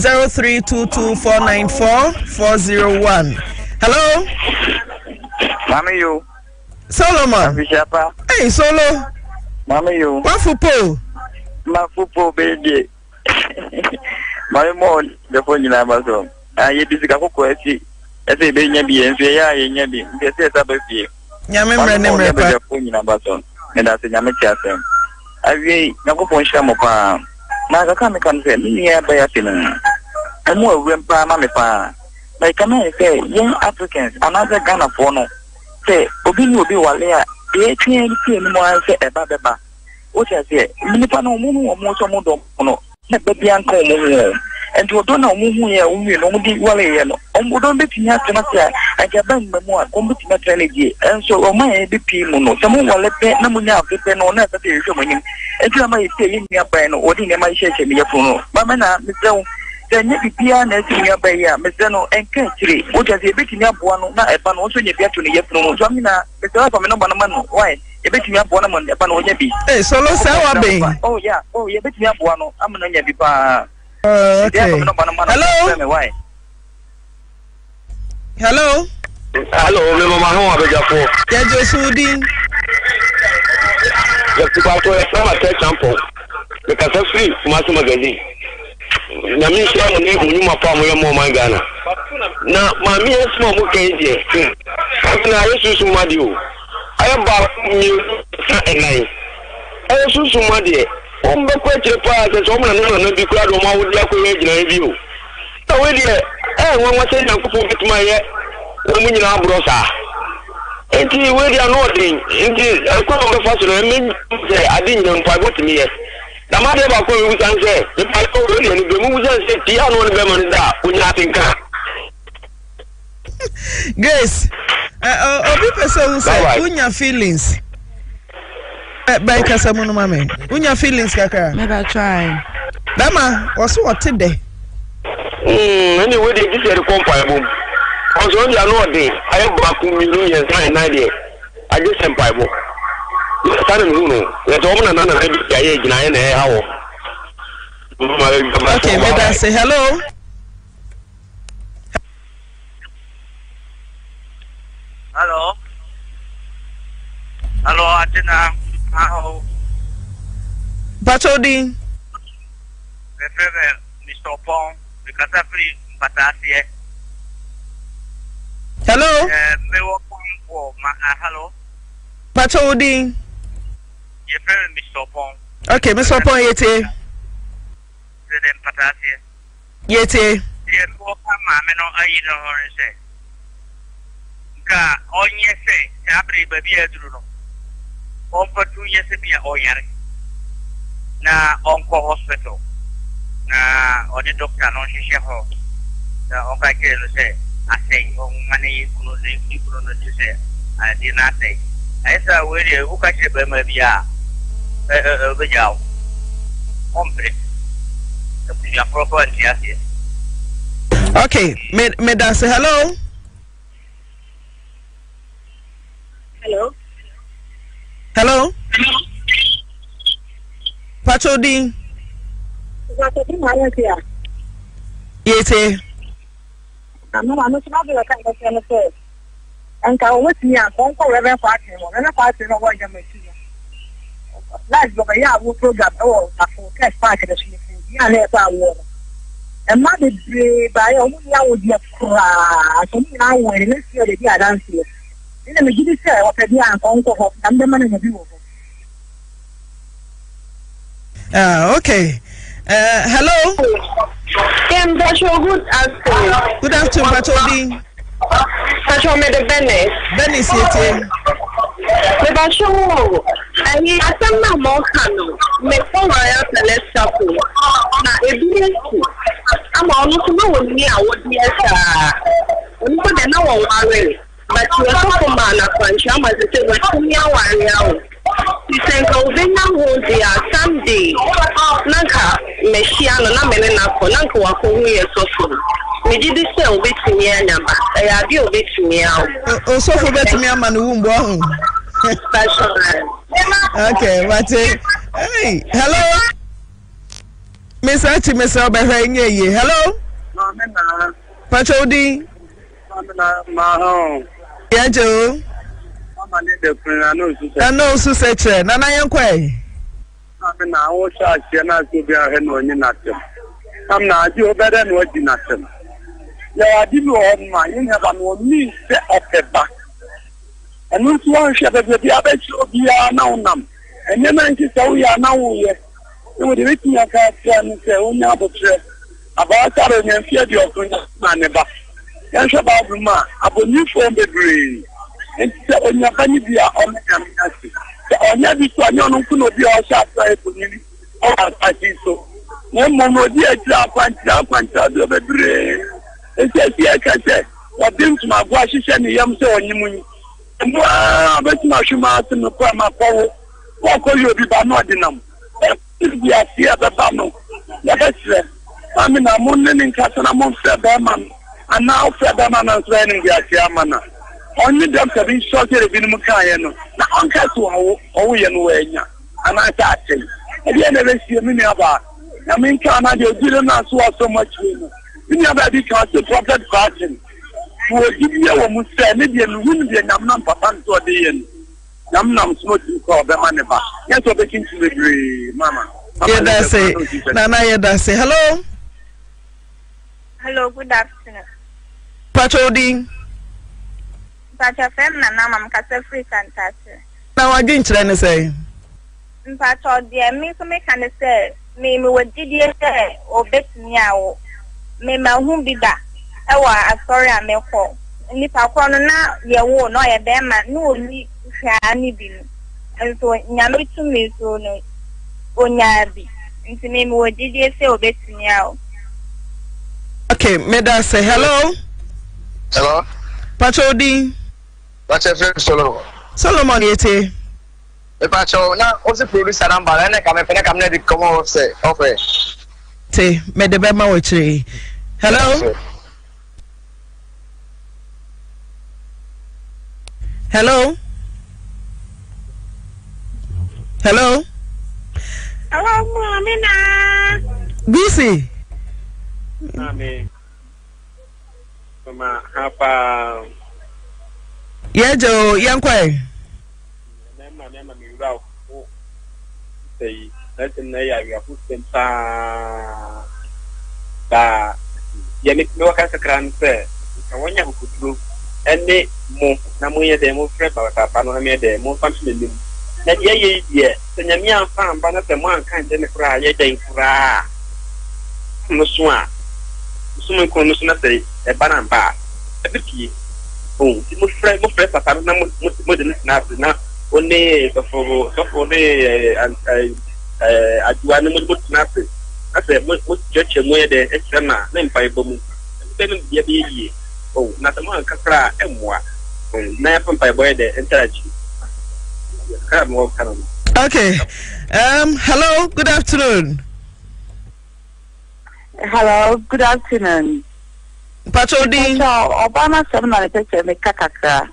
0322494401. Hello? Mami you. Solomon. Hey, Solo. Mami you. What football? My football baby. My mom, the phone in Amazon. I did the Coquetti. As a baby, and Yabi, the set up a few. Yammer, the phone in Amazon. And that's a Yamachasem. I will not go for Shamopa. Naga can say, near by a film. And more Wimpa Mamipa. Like a man say, young Africans, another Ghana for no. Say, Obin will be Walia, the 18 more say a baba. What I say, Minipano Mumu or Motomodo, no, baby uncle, and to don't know who you know, don't bet me after I can bang the more, combat maternity, and so on my BP mono, some more let Namunia depend on that, and you might say in your brain or in my session, your phone. Mamma, Mr. Then you be piano in your bay, Mr. No, and country, which has a bit in your one, not a pan also you get to the Yapno, Jamina, Mr. Pamano, why? A bit in your one upon Yabi. Hey, Solo Sawabe. Oh, yeah, bet me up one, I'm an Yabipa. Okay. Hello? Hello? Hello, Mama, how are you? Yeah, Josudin. You have to go to a example. Because I'm free, Master Magazine. Namisha, you my family, more my Ghana. Now, my mere small case, how can I use somebody? I am about you and I. I also somebody. On the question part, as woman and be crowd on my would like to review. So, with you, one was saying, I'm going to my woman in our brother. And he will be nothing. Indeed, I come on the first and say, I didn't know if I got me. The matter about going with answer, if I go and the moves and say, Tiano and Beman that would nothing come. Grace, people say, who your feelings? By Casamono Mammy, when your feelings, Kaka. Never try. Dama was what today? Anyway, they just had a comparable. Also, only I know day. I have back millions and idea. I just am Bible. Son Bruno, let woman and another age, and how. Okay, may I say hello? Hello. Hello, Atina. How? Patrodin. Mr. Pong, because I'm free, but that's it. Hello? Hello? Patrodin. Your friend, Mr. Pong. Okay, Mr. Pong, yete. Yete. Dear, walk my man, I eat a horn say. On yes, say, Abri, baby, I do know. For 2 years, be a oyer. na onko hospital na odi doctor no hwehwe ho na onka kire no say asay on mane kuno no say adi na say aisa we dey uka kire be ma bia be jaw compre ya proper yes. Okay, me say hello. Hello. Patrodin. Yete. I'm not sure what kind of say. And I was near Bonko Reverend Party, and a party of what you may see. Like the Yahoo program, or for cash packet of water. And mother by a woman would be a cry. So now when let's hear the dance here. In the beginning, say what a young uncle and the man in the view. Okay. Hello. Good afternoon. Good afternoon, Patodi. Patrol me the Benny. Benny City. The Basho. And he has some more canoe. Make for my telescope. Now, I'm almost no near what we are. We put the no one. But you are talking about a punch. I'm going to say, what's in your warrior? You say, go in now, Sunday. Nanka, Messiano, Namena, Nanka, Waku, so. We did this sell bit to me, and I have you bit to me out. Oh, so for better me, I'm on the womb. Okay, what's it? Hey, hello. Miss Archie, Miss Albert, hello. Patrodin. Yeah, Joe. I know, Susache. Nana Yankwe. I'm not you better than what you not. I didn't know my in heaven will mean set up the back. And once one shepherd will be a bet we are now numb. And then I say we are now here. You would reach me a cat and say, oh, now, but about that and fear your man. Yan shabab ma aboni fo bebre enti onya bani bia o mekamasi onya bi so anya no kuno bi o sha sai kunili o ati so ne mo di ati akwanta do bebre enti ati akache wa dim to magwa hihye ne yam se onyimu mo abeti ma hwuma ase no kwa makowo wa ko yo bi ba no odinam bi ati ababa no ya betre ami na mo ne nkasa na mo fe ba man. And now, Fred Man is running the Asiamana. Only them have been shot at the Mukayano. Now, Uncle to Owen, and I thought, and you never see a mini about. I mean, Canada, you didn't answer so much. You never because the prophet virgin who will give you a Muslim and win the Namnam Papa to the end. Namnam smoking for the money back. Yes, we're making to the Mama. Yeah, that's it. Nana, that's it. Hello. Hello, good afternoon. Patrodin. Pacha fem na na mam kasa free kantase. Na wa dwin kire ne say. Pacha de me so me kan say me wajidi say obetumi awo. Me ma hu bi da. E wa asori amekọ. Nipa kọ no na ye wo no ye be ma no oni hwa ni bi no. Enso nyame tumi so no onya bi. Nti me wajidi say obetumi awo. Okay, Meda say hello. Hello. Patrodin. That's a friend Solomon. Solomon yete. E Pacho, na o se producer number na ka me pena ka me dey come off say offer. Te, me de be ma wo chiri. Hello. Hello. Hello. Hello, Momina. Busy. Amen. Mama, hapa. Yeah, Joe, Yankwe. Nema mi ura o. Sei, let's say ya put ta. Da. Ya me waka sakran se. Ka wonya hukuduro. Ene mo na mo ye de mo frɛ papa no na me de mo fa me nim. Na ye senya mi amfa amba na se mo anka nje ne kura ye den kura. No so a. Sumo ko no so na se e banamba. E biki. Oh, mo frɛ papa no na mo de na one so for ne adwa ne mo tnafe ase mo cheche mo ye de external na mpa ibomu be me bia be yie oh na tamo kakra emwa na mpa ibo ye de interact okay hello, good afternoon. Hello, good afternoon. Patodi Obama semana pete me kakakra.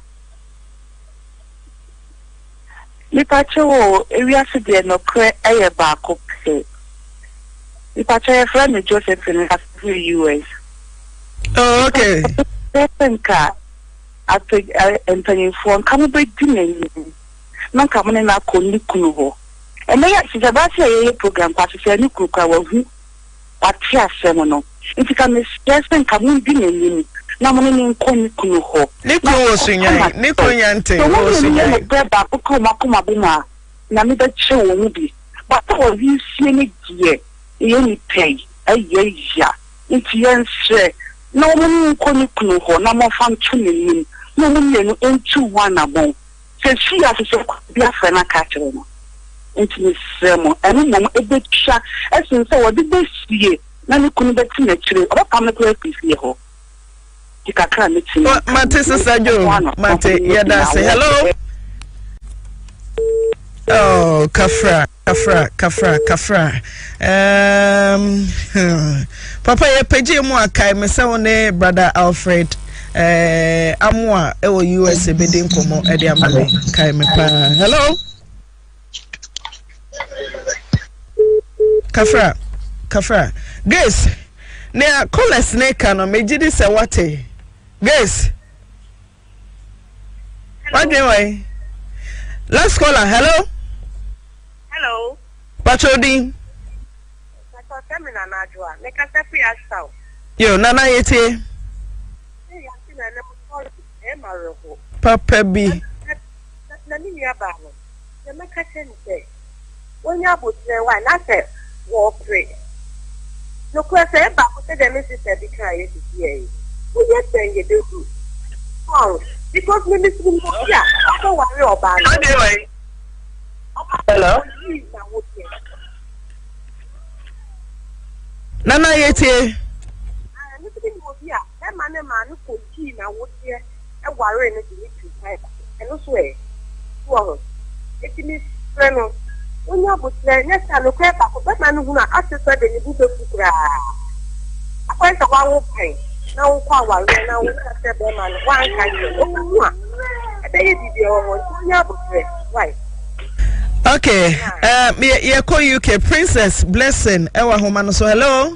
Ni pacho area se de no kre eye ba ko pe. Ni pacho e friend Josephine has to US. Oh, okay. Penka at Anthony phone come be dinner. Man come na ko ni kunu ho. E me ya se ba se ye program pa se ni kunu kwa hu. Wati asem no. If you can stress and come be name na mo ni nko ni kunu ho. Ni ko osunyan, ni ko nyante osunyan. So mo ba ko makoma bi na na me be che wo mu bi. But for you see ni die, e ni pay, aye ya. Nti yen hwe. Na mo ni nko ni kunu ho na mo fa ntu ni. Na mo ni no entu one abon. Se si asese bi afa na ka kire no. Nti semo enu mo ebetwa esin se wo de besie na ne kunu beti na kire oba kam na kire pisi ho dikaka ne tin mate sister Jo mate yada say hello. Oh kafra papa ye peje mu akai me se woni brother Alfred amwa e wo US bedin komo e de amale kai me pa hello Kafra Grace ne call snake no mejidi se wate Grace what do you last caller hello Patrodin Terminal na adwa me ka se free asta yo nana yete papa bi na ni ya ba no ye me ka se nse onya botre wa na se wo pray no kwa se ba ko se de me sister bi kan ye ti e wo ye ten ye de ku oh because me miss me ya so worry oba no hello nana yete man ko ti na wo tie e ware no ti ti type e no so e wo e ti mi freno onya botre ne sa no kwa ba ko be man hu na asesa de ni bu be kukura akwai sa wa wo pai na wo kwa ware na wo ka se be man wa kan ni o ku a e be yi di o onya botre right okay ye ko UK Princess Blessing e wa homa no so hello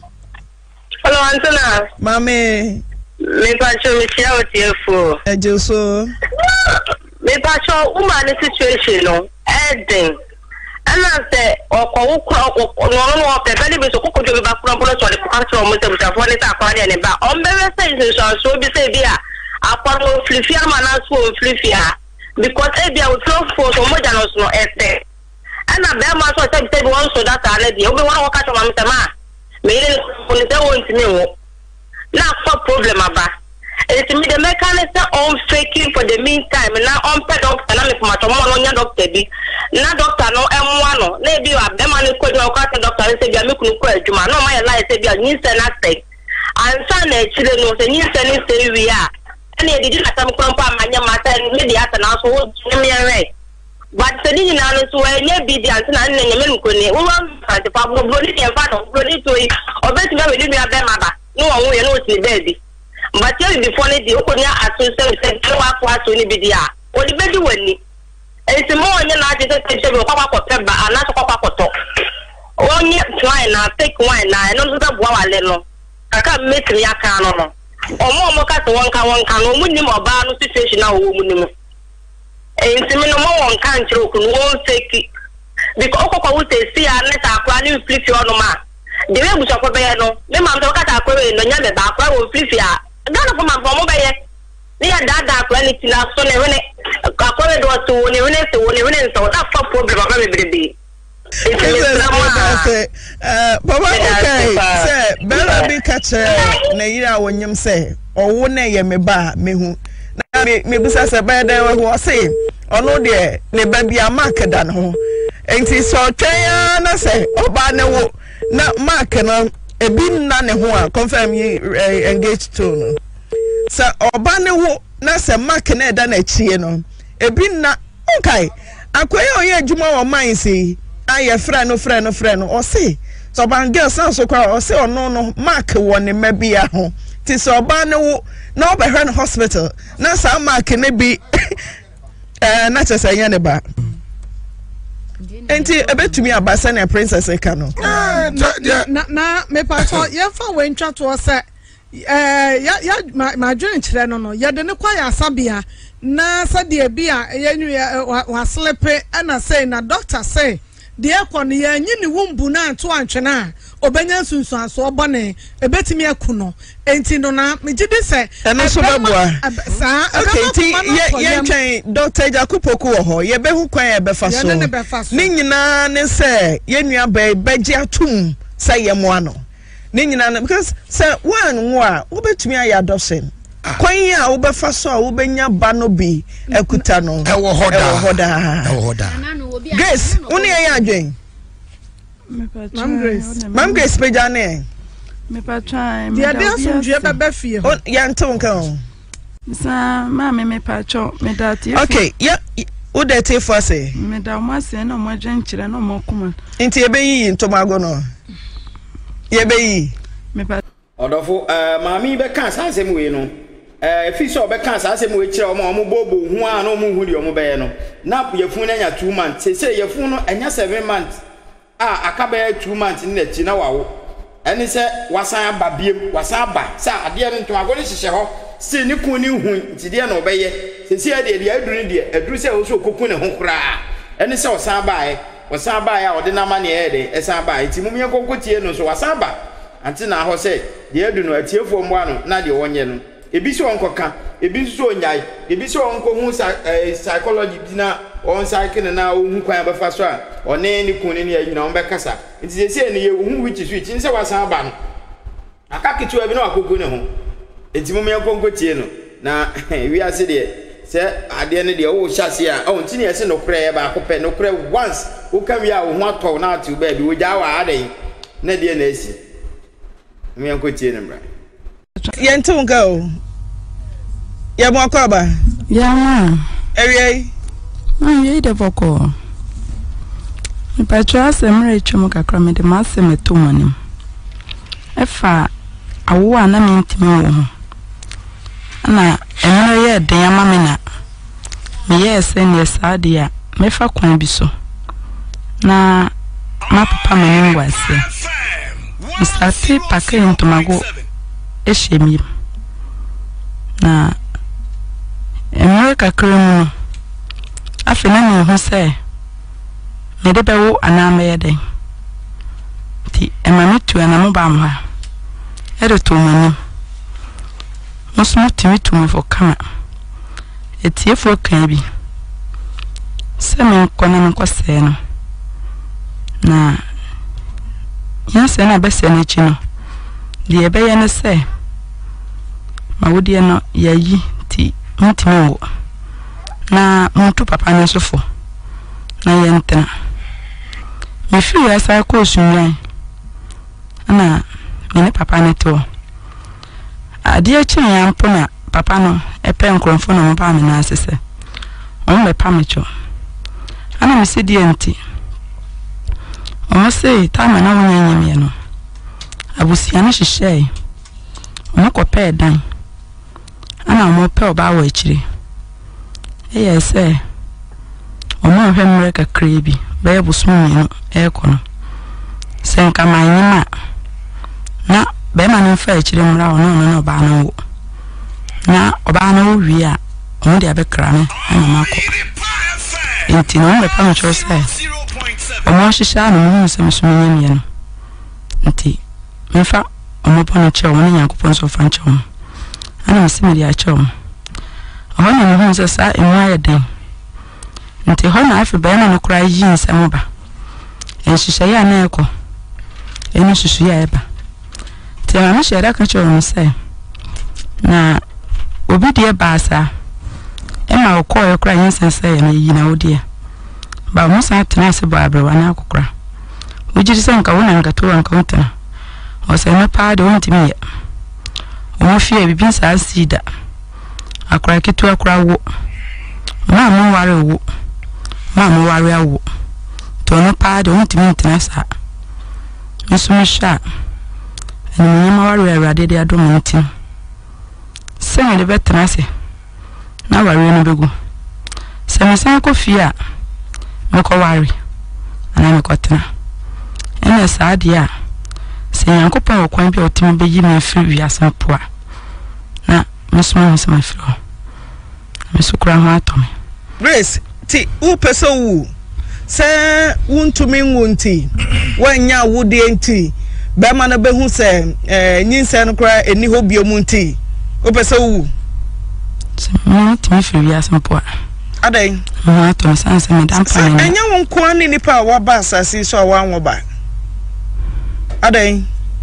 Antona mame me pacho me tia o tiefo ejoso me pacho woman situation no ending ana se okowo no pepeli be so kokojo be ba kura bolo so le kukanto mo se buta fo ni ta kwa ne ba on be say so bi se bia akwaro flifia mana so flifia because e bia we flow for so mo jano so no ete ana be ma so se bi won so that already obi won waka to ma mtema me ile ko ni te won timi wo na for problem aba it me the mechanism on faking for the meantime na on pet doctor na me for matomo no nya doctor bi na doctor no emwa no na bi wa be ma ni ko do ka doctor say bi amekunu ko adwuma no ma ya lie say bi anyi se na take ansa na chire no say nyi se ni say wi a na e di na tam krampo amanya mata me di ata na so wo me re but say ni na no so e nya bi di ansa na nya me ko ni wo wan fa te pa blo ni e fa no blo ni to yi obeti me we ni be ma ba no won we no ti baby but you before the okonya associate say wa kwa so ni bidia o di bedi wani enti mo onye na ati say say kwa kwa peba ana so kwa kwa to onye wine na take wine na no so da bua wale no kaka metri aka no no omo ka to wonka no mu ni mo ba no situation na wo mu ni mu enti me no mo wonka nchiro ku no won take because okwa wo te see aneta akwa ni flip yo no ma de we bu so ko be no me ma mto kata akwa we no nya be ba akwa wo flip ya Dana for my bomb by ni dada quality na so ne wene akore do to ne wene so that for problem ba be be Baba okay say bella bi catch na yira wonyem say owo na ye me ba mehu na me bisa say ba dan wo say ono de ne ba bia mark dan ho enti so twan na say oba ne wo na mark no ebi na ne ho a confirm you engage to no sa oba ne wo na say mark na eda na chie no ebi na okay akoye oye adwuma wo man sei aye frɛ no o say so ban girl san so kwa o say ono no mark wo ne mabia ho ti so oba ne wo na obehwe no hospital na sa mark ne bi na chese nya ne ba enti ebetumi abasa na princess eka no na me pa so ye fa we ntwa to say ya ma dwen kire no ye de ne kwa ya sabia na sa de bia ye wa slepe na say na doctor say de ekọ ne ya nyi ne wumbu na to antwena obenya sunsun aso obone ebetimi akuno enti no na megide se eno so beboa okay ti ye twen doctor Jakupoku wo ho ye behu kwan ye befa so ni nyina ne se ye nua beje atum se ye mo ano ni nyina because se one wo a wo betumi aya adoption kwan ya wo befa so a wo benya ba no bi ekuta no e wo hoda Grace uni ya adwen Mam Grace pejane me patwa dia dia sunjue baba fie ho ya nton kan sa ma me patwa me dati okay ya wo de te for say me da mo ase na mo adwen kire na mo kuma nti ebe yi ntomago no ye be yi me patwa odofo maami be kan sa asem we no fi so be kan sa asem we kire omo bobo hu a no mo hu de omo be no na yefun na nya 2 months say yefun no anya 7 months akaba 2 months ni na chi na wawo eni se wasan ababiem wasan ba sa ade no nto agone hihye ho se ni kun ni hu ntide na obeye se se ade de aduru ni de aduru se wo so kokun ne ho kura eni se wasan ba ya ode na ma ne ede esan ba enti mum ye konkotie no so wasan ba anti na ho se de adu no atiefo mo ano na de wonye no ebi so onkoka ebi so nyai ebi so onko hu psychology bi na on cycle na hu kwan ba fa so a one ni kun ni ayi na on be kasa nti se ne ye hu which switch nse wasan ba no aka kitu abi na akogo ne ho enti mum ye konkotie no na wi ase de se ade ne de wo hyase a o nti ne se no kra ye ba akopɛ no kra once wo ka wi a wo ho atɔ na atu ba bi wo ja wa adan na de na esi mum ye konkotie ne bra ye nton ka o ye mo akaba ya ma ewie ye de boko mi patwa semre chum kakra me de ma sem to manim efa awo ana me ntimi wo ho ana enro ye den ama me na me ye se ne saade a me fa kwan bi so na ma papa me ni wase misati pake ntomago eshemi na enro kakra mu no afena me ho se me de bewo anama ye den ti emame tu anamo ba mha edo to mani musmu timi tu me for kama etiefo kan bi se me kona me kwase no na ya se na bese na chi no de ebe ye ne se ma wodi no yayi ti ntimi wo na muntu papa ne sofo na yentena me fi ya sa ko sunwan ana me papa ne to ade achi ya mpo na papa no epe nkromfo no mpa me na asese on me pa me cho ana me se die nti o se ta ma na wonya nyame no abusia na hihye o ko pe dan ana mo pe oba wa akire eye se o mo hwe mre kakra bi be busum no e ko no se nka manyima na be ma no fa akire mra o no ba no wo na oba no wi a o de abekra me ana mako enti no me pa me cho se o mo hihya no mo se mesum nyame no enti me fa o mo pa no che o no yakopon so fa nche o ana mesimi ya che o ona no hu se sa enwa ya den nti ho na afi ba na no kra yi nsem ba enhihye ya na eko eni susu ya eba ti ma shera ka che o se na obi de ba sa e ma ko e kra yin sense ya na yi na odi ba mo sa tena se ba abrewa na akokra wojiri se nka wona nka to nka wotena o se na pa de wontimi ya o fie bibi sa sida akora ketu akora wo ma mo ware wo ma mo ware awo to no pa de wontimi tena sa mesumi sha ni ma ware awrade de adom nti se me de betena se na ware no begu se me san ko fie a me ko ware ana me ko tena ene sa dia se yankopon okwan bi otimi be yi me firi wiase poa na mesuma se ma firi mesukura ho atome Grace ti u pese wu se wuntumi nwunti wanya wudi enti be ma na behu se nyinse no kra eni ho biomu nti u pese wu se mo timi firi wiase poa adai ho atome sanse me dampa ni enya won ko ani nipa wa ba asasi so wa anwo ba adai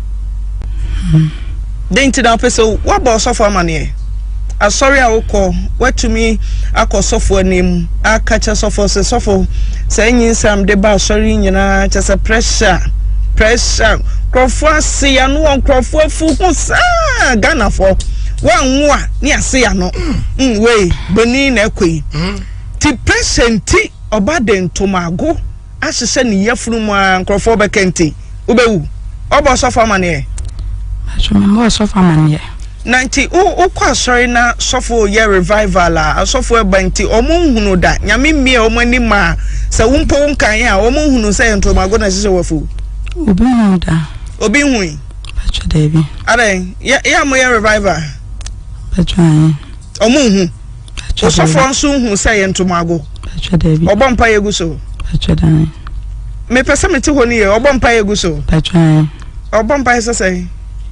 denti na pese wa ba osofo amane asori awoko watumi akosofo anim akacha sofo se sofo se nyinsam de ba asori nyina chese pressure krofo ase ya no krofo afu ko sa Ghana fo wanwo a ni ase ya no we boni na ekoi ti presenti obade ntomago asese ni yafuru mu a krofo bekenti ubewu obo sofo amane mo sofo amane 90 o kwa sorry na sofo ye revival a sofo e banti omunhunu da nyame mie omani ma se wumpo nkan a omunhunu se ntomago na sese wafu obi hu da obi hu bacho debi are ya mo ye revival bacho omunhu o sofo nso hu se ye ntomago bacho debi obompa yeguso bacho dan me pese meti honi ye obompa yeguso bacho obompa sese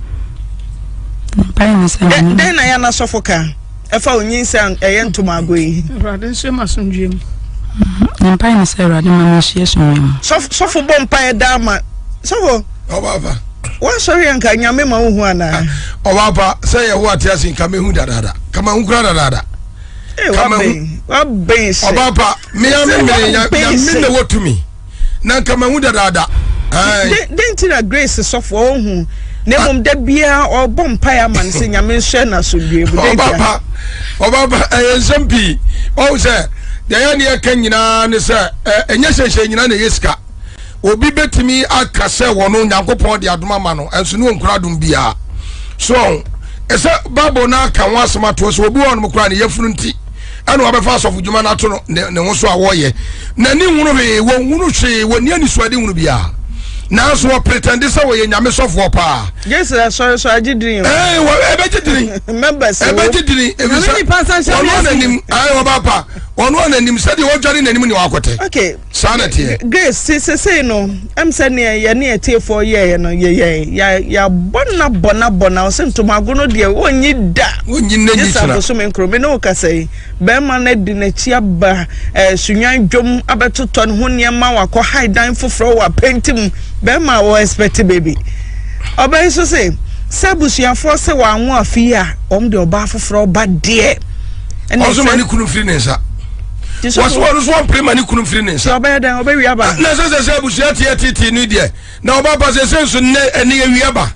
den na ya na sofoka efa onyinsa entomago yi rade nse masundwem mpa ni se rade ma hie sunwem sofo bompa e dama sofo obaba wa sorry anka nyame ma hu ana obaba se ye ho atiase nka mehu dadada kama hu kura dadada kama wa ben se obaba me ya me na wotumi na kama hu dadada den tira Grace sofo hu nemom da bia obompa ya man se nyame hye na so bie bu obaba enzampi o se de ya ne kan nyina ne se enye hye nyina na yeska obi betimi akase wono nyankopon de adoma ma no enso no nkura dum bia so ese babo na kan wasema to so obi wono mkura ne yefunu nti anu abefa asofu djuma na to no ne ho so awoye na ni hunu he wo hunu hwe woni ani so ade hunu bia na so pretend say we nyame sofo pa yes sorry so agidrin wo ebegidrin members ebegidrin ebisa ono nanim ayo baba ono nanim sadi wo dware nanim ni wakote okay sanity Grace say no am say ne ye ne etiefo ye no ye ya bona o sentomago no de onyi da onyi nanyi tira yes so me nkro me no ka say be ma na di na chi aba sunwan dwom abetoto ne ho ne ma wakọ haidan foforo wa pentim be ma wo expect baby obey so say sabusuafo se wa anwo afi a de oba foforo ba de and also mani kunu free nensa waso so prema ni kunu free nensa obey dan obey wi aba na se sabusuat titi ni de na oba pa se senso ne eni wi aba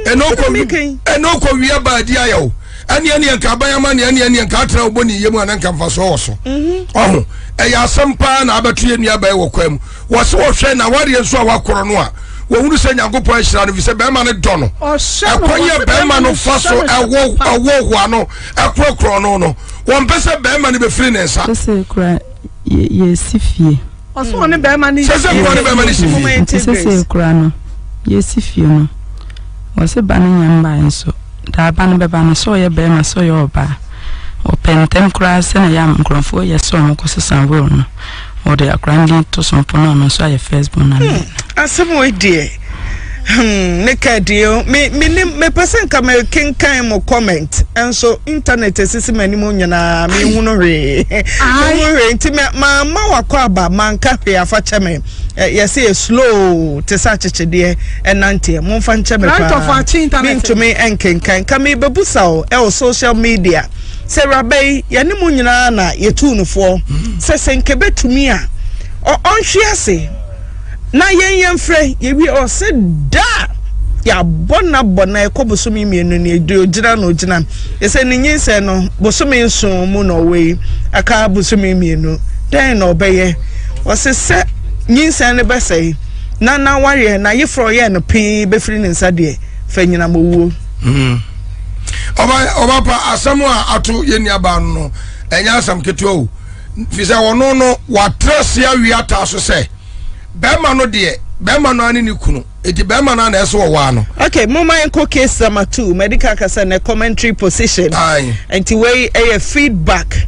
enoko wi aba di ayo ani nka bayama ne ani nka atra oboni yemu ananka mfaso woso oho eya sampa na abatu yenu aba e wokwam wose wo hwe na ware enso a wakoro no a wo hunu se nyankopon ahira no vise be ma ne do no akoye be ma no faso awo ano akrokro no won pese be ma ne be free nensa se kura ye sifie oso ne be ma ne se kura ne be ma ne sifie se kura no ye sifie no wose ba ne nyamba enso da ba ne be ba no so ye be ma so ye oba o pentem kura se na yam nkrofo ye so mo kosesan wo no o de akrandi to so pono no so ye Facebook na asemo die ne kadio me person ka me kenkan mo comment enso internet esisi mani mo nyana me hunu re nti ma wakọ aba manka hwe afa cheme yesi slow te sa chechede enante mo fa ncheme pa me ntumi enkenkan ka me bebusa o social media se rabai ya ni mo nyina na yetunufo se senkebe tumi a on hwe na yen frɛ ye wi o se da ya bona ekobosumi mienu ne edu ogina no ogina ese ne nyinse no bosumi nso mu no we aka bosumi mienu den no obeye o se nyinse ne besai na ware na yefro ye no pin befiri ne nsade fa nyina mowuo oba pa asamu a ato ye niaba no enya asam keto o fi se wono no watrase awiata so se bema no de bema no ani ni kunu eti bema na na eso wo no okay mama enko case number 2 medical kasa na commentary position anti way a feedback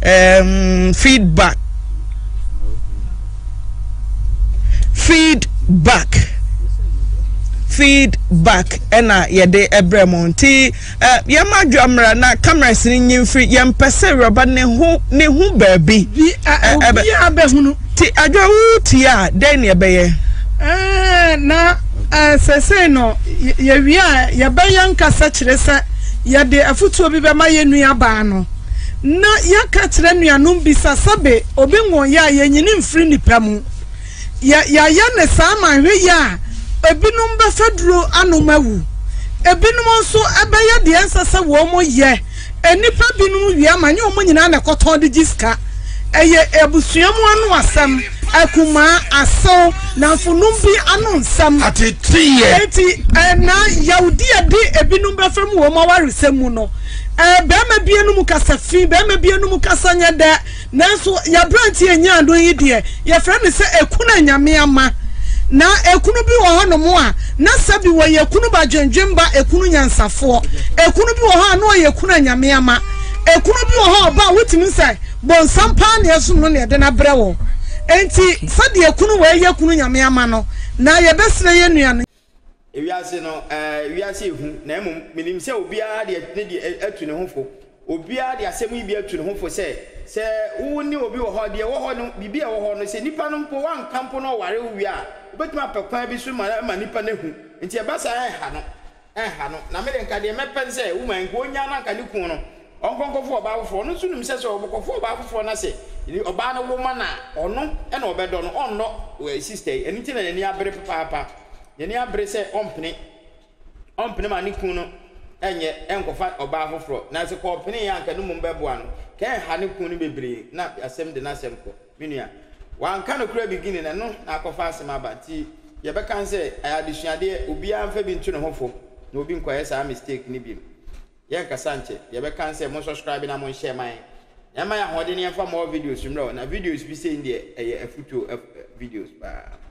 ena yede ebremonti yama dwamra na cameras ni nyimfri yempese roba ne hu baabi obi abehunu ti adwo ti a den ye beye na sese no ye wia ye bayan kasa kire se ye de afutuo bi be ma ye nua ba no na ya ka kire nuanom bi sasabe obi ngon ya ye nyini mfri nipa mu ya ne sama hwe ya ebinum be fedro anomawu ebinum nso ebeye de ensese wo mo ye enipa binum wi amanye o mo nyina na koton de giska eye ebusuamu anu asam akuma aso na funum bi anu nsam atetiye eti na yaudi ade ebinum be fam wo mo waresemu no bema bienu mu kasafi bema bienu mu kasanya da nanso ya branti enya ado yi de ye frɛ se ekuna nyame ama na ekunu bi wo hono mo a na sabi wo ye ekunu ba dwendwemba ekunu nyansafo ekunu bi wo ho na ye ekunu nyame ama ekunu bi wo ho ba wotimi se bonsam pa na yesu no ne de na brewo enti sade ekunu we ye ekunu nyame ama no na ye besre ye nuane ewiase no ewiase ehu na emum minim se obia de atu ne hofo obia de asem yi bi atu ne hofo se woni obi wo ho de wo ho no bibia wo ho no se nipa no mpo wan kampo no ware wi a obetuma pekwan bi so ma nipa na hu nti e basa ha no na me de nka de mepen se wo man ko nya na nka ne kun no onkonkofo oba afofo no sunum se obokofo oba afofo na se oba na wo ma na ono e na obedo no onno we sister enti na ni abere papa yeni abre se ompene ma ni kun no enye enkofa oba afoforo na se ko opene ya nka no mbeboa no ken ha ne kun no bebre na asem de na asem ko minua wan ka no kura beginning na no na akofa asem abati ye be kan se ayadisuade obi amfa bi ntu ne hofo na obi nkoye sa mistake ni bi ye nka sanche ye be kan se mo subscribe na mo share man ya ma ya hode ne fa more videos mro na videos bi se ndie eye afuto videos ba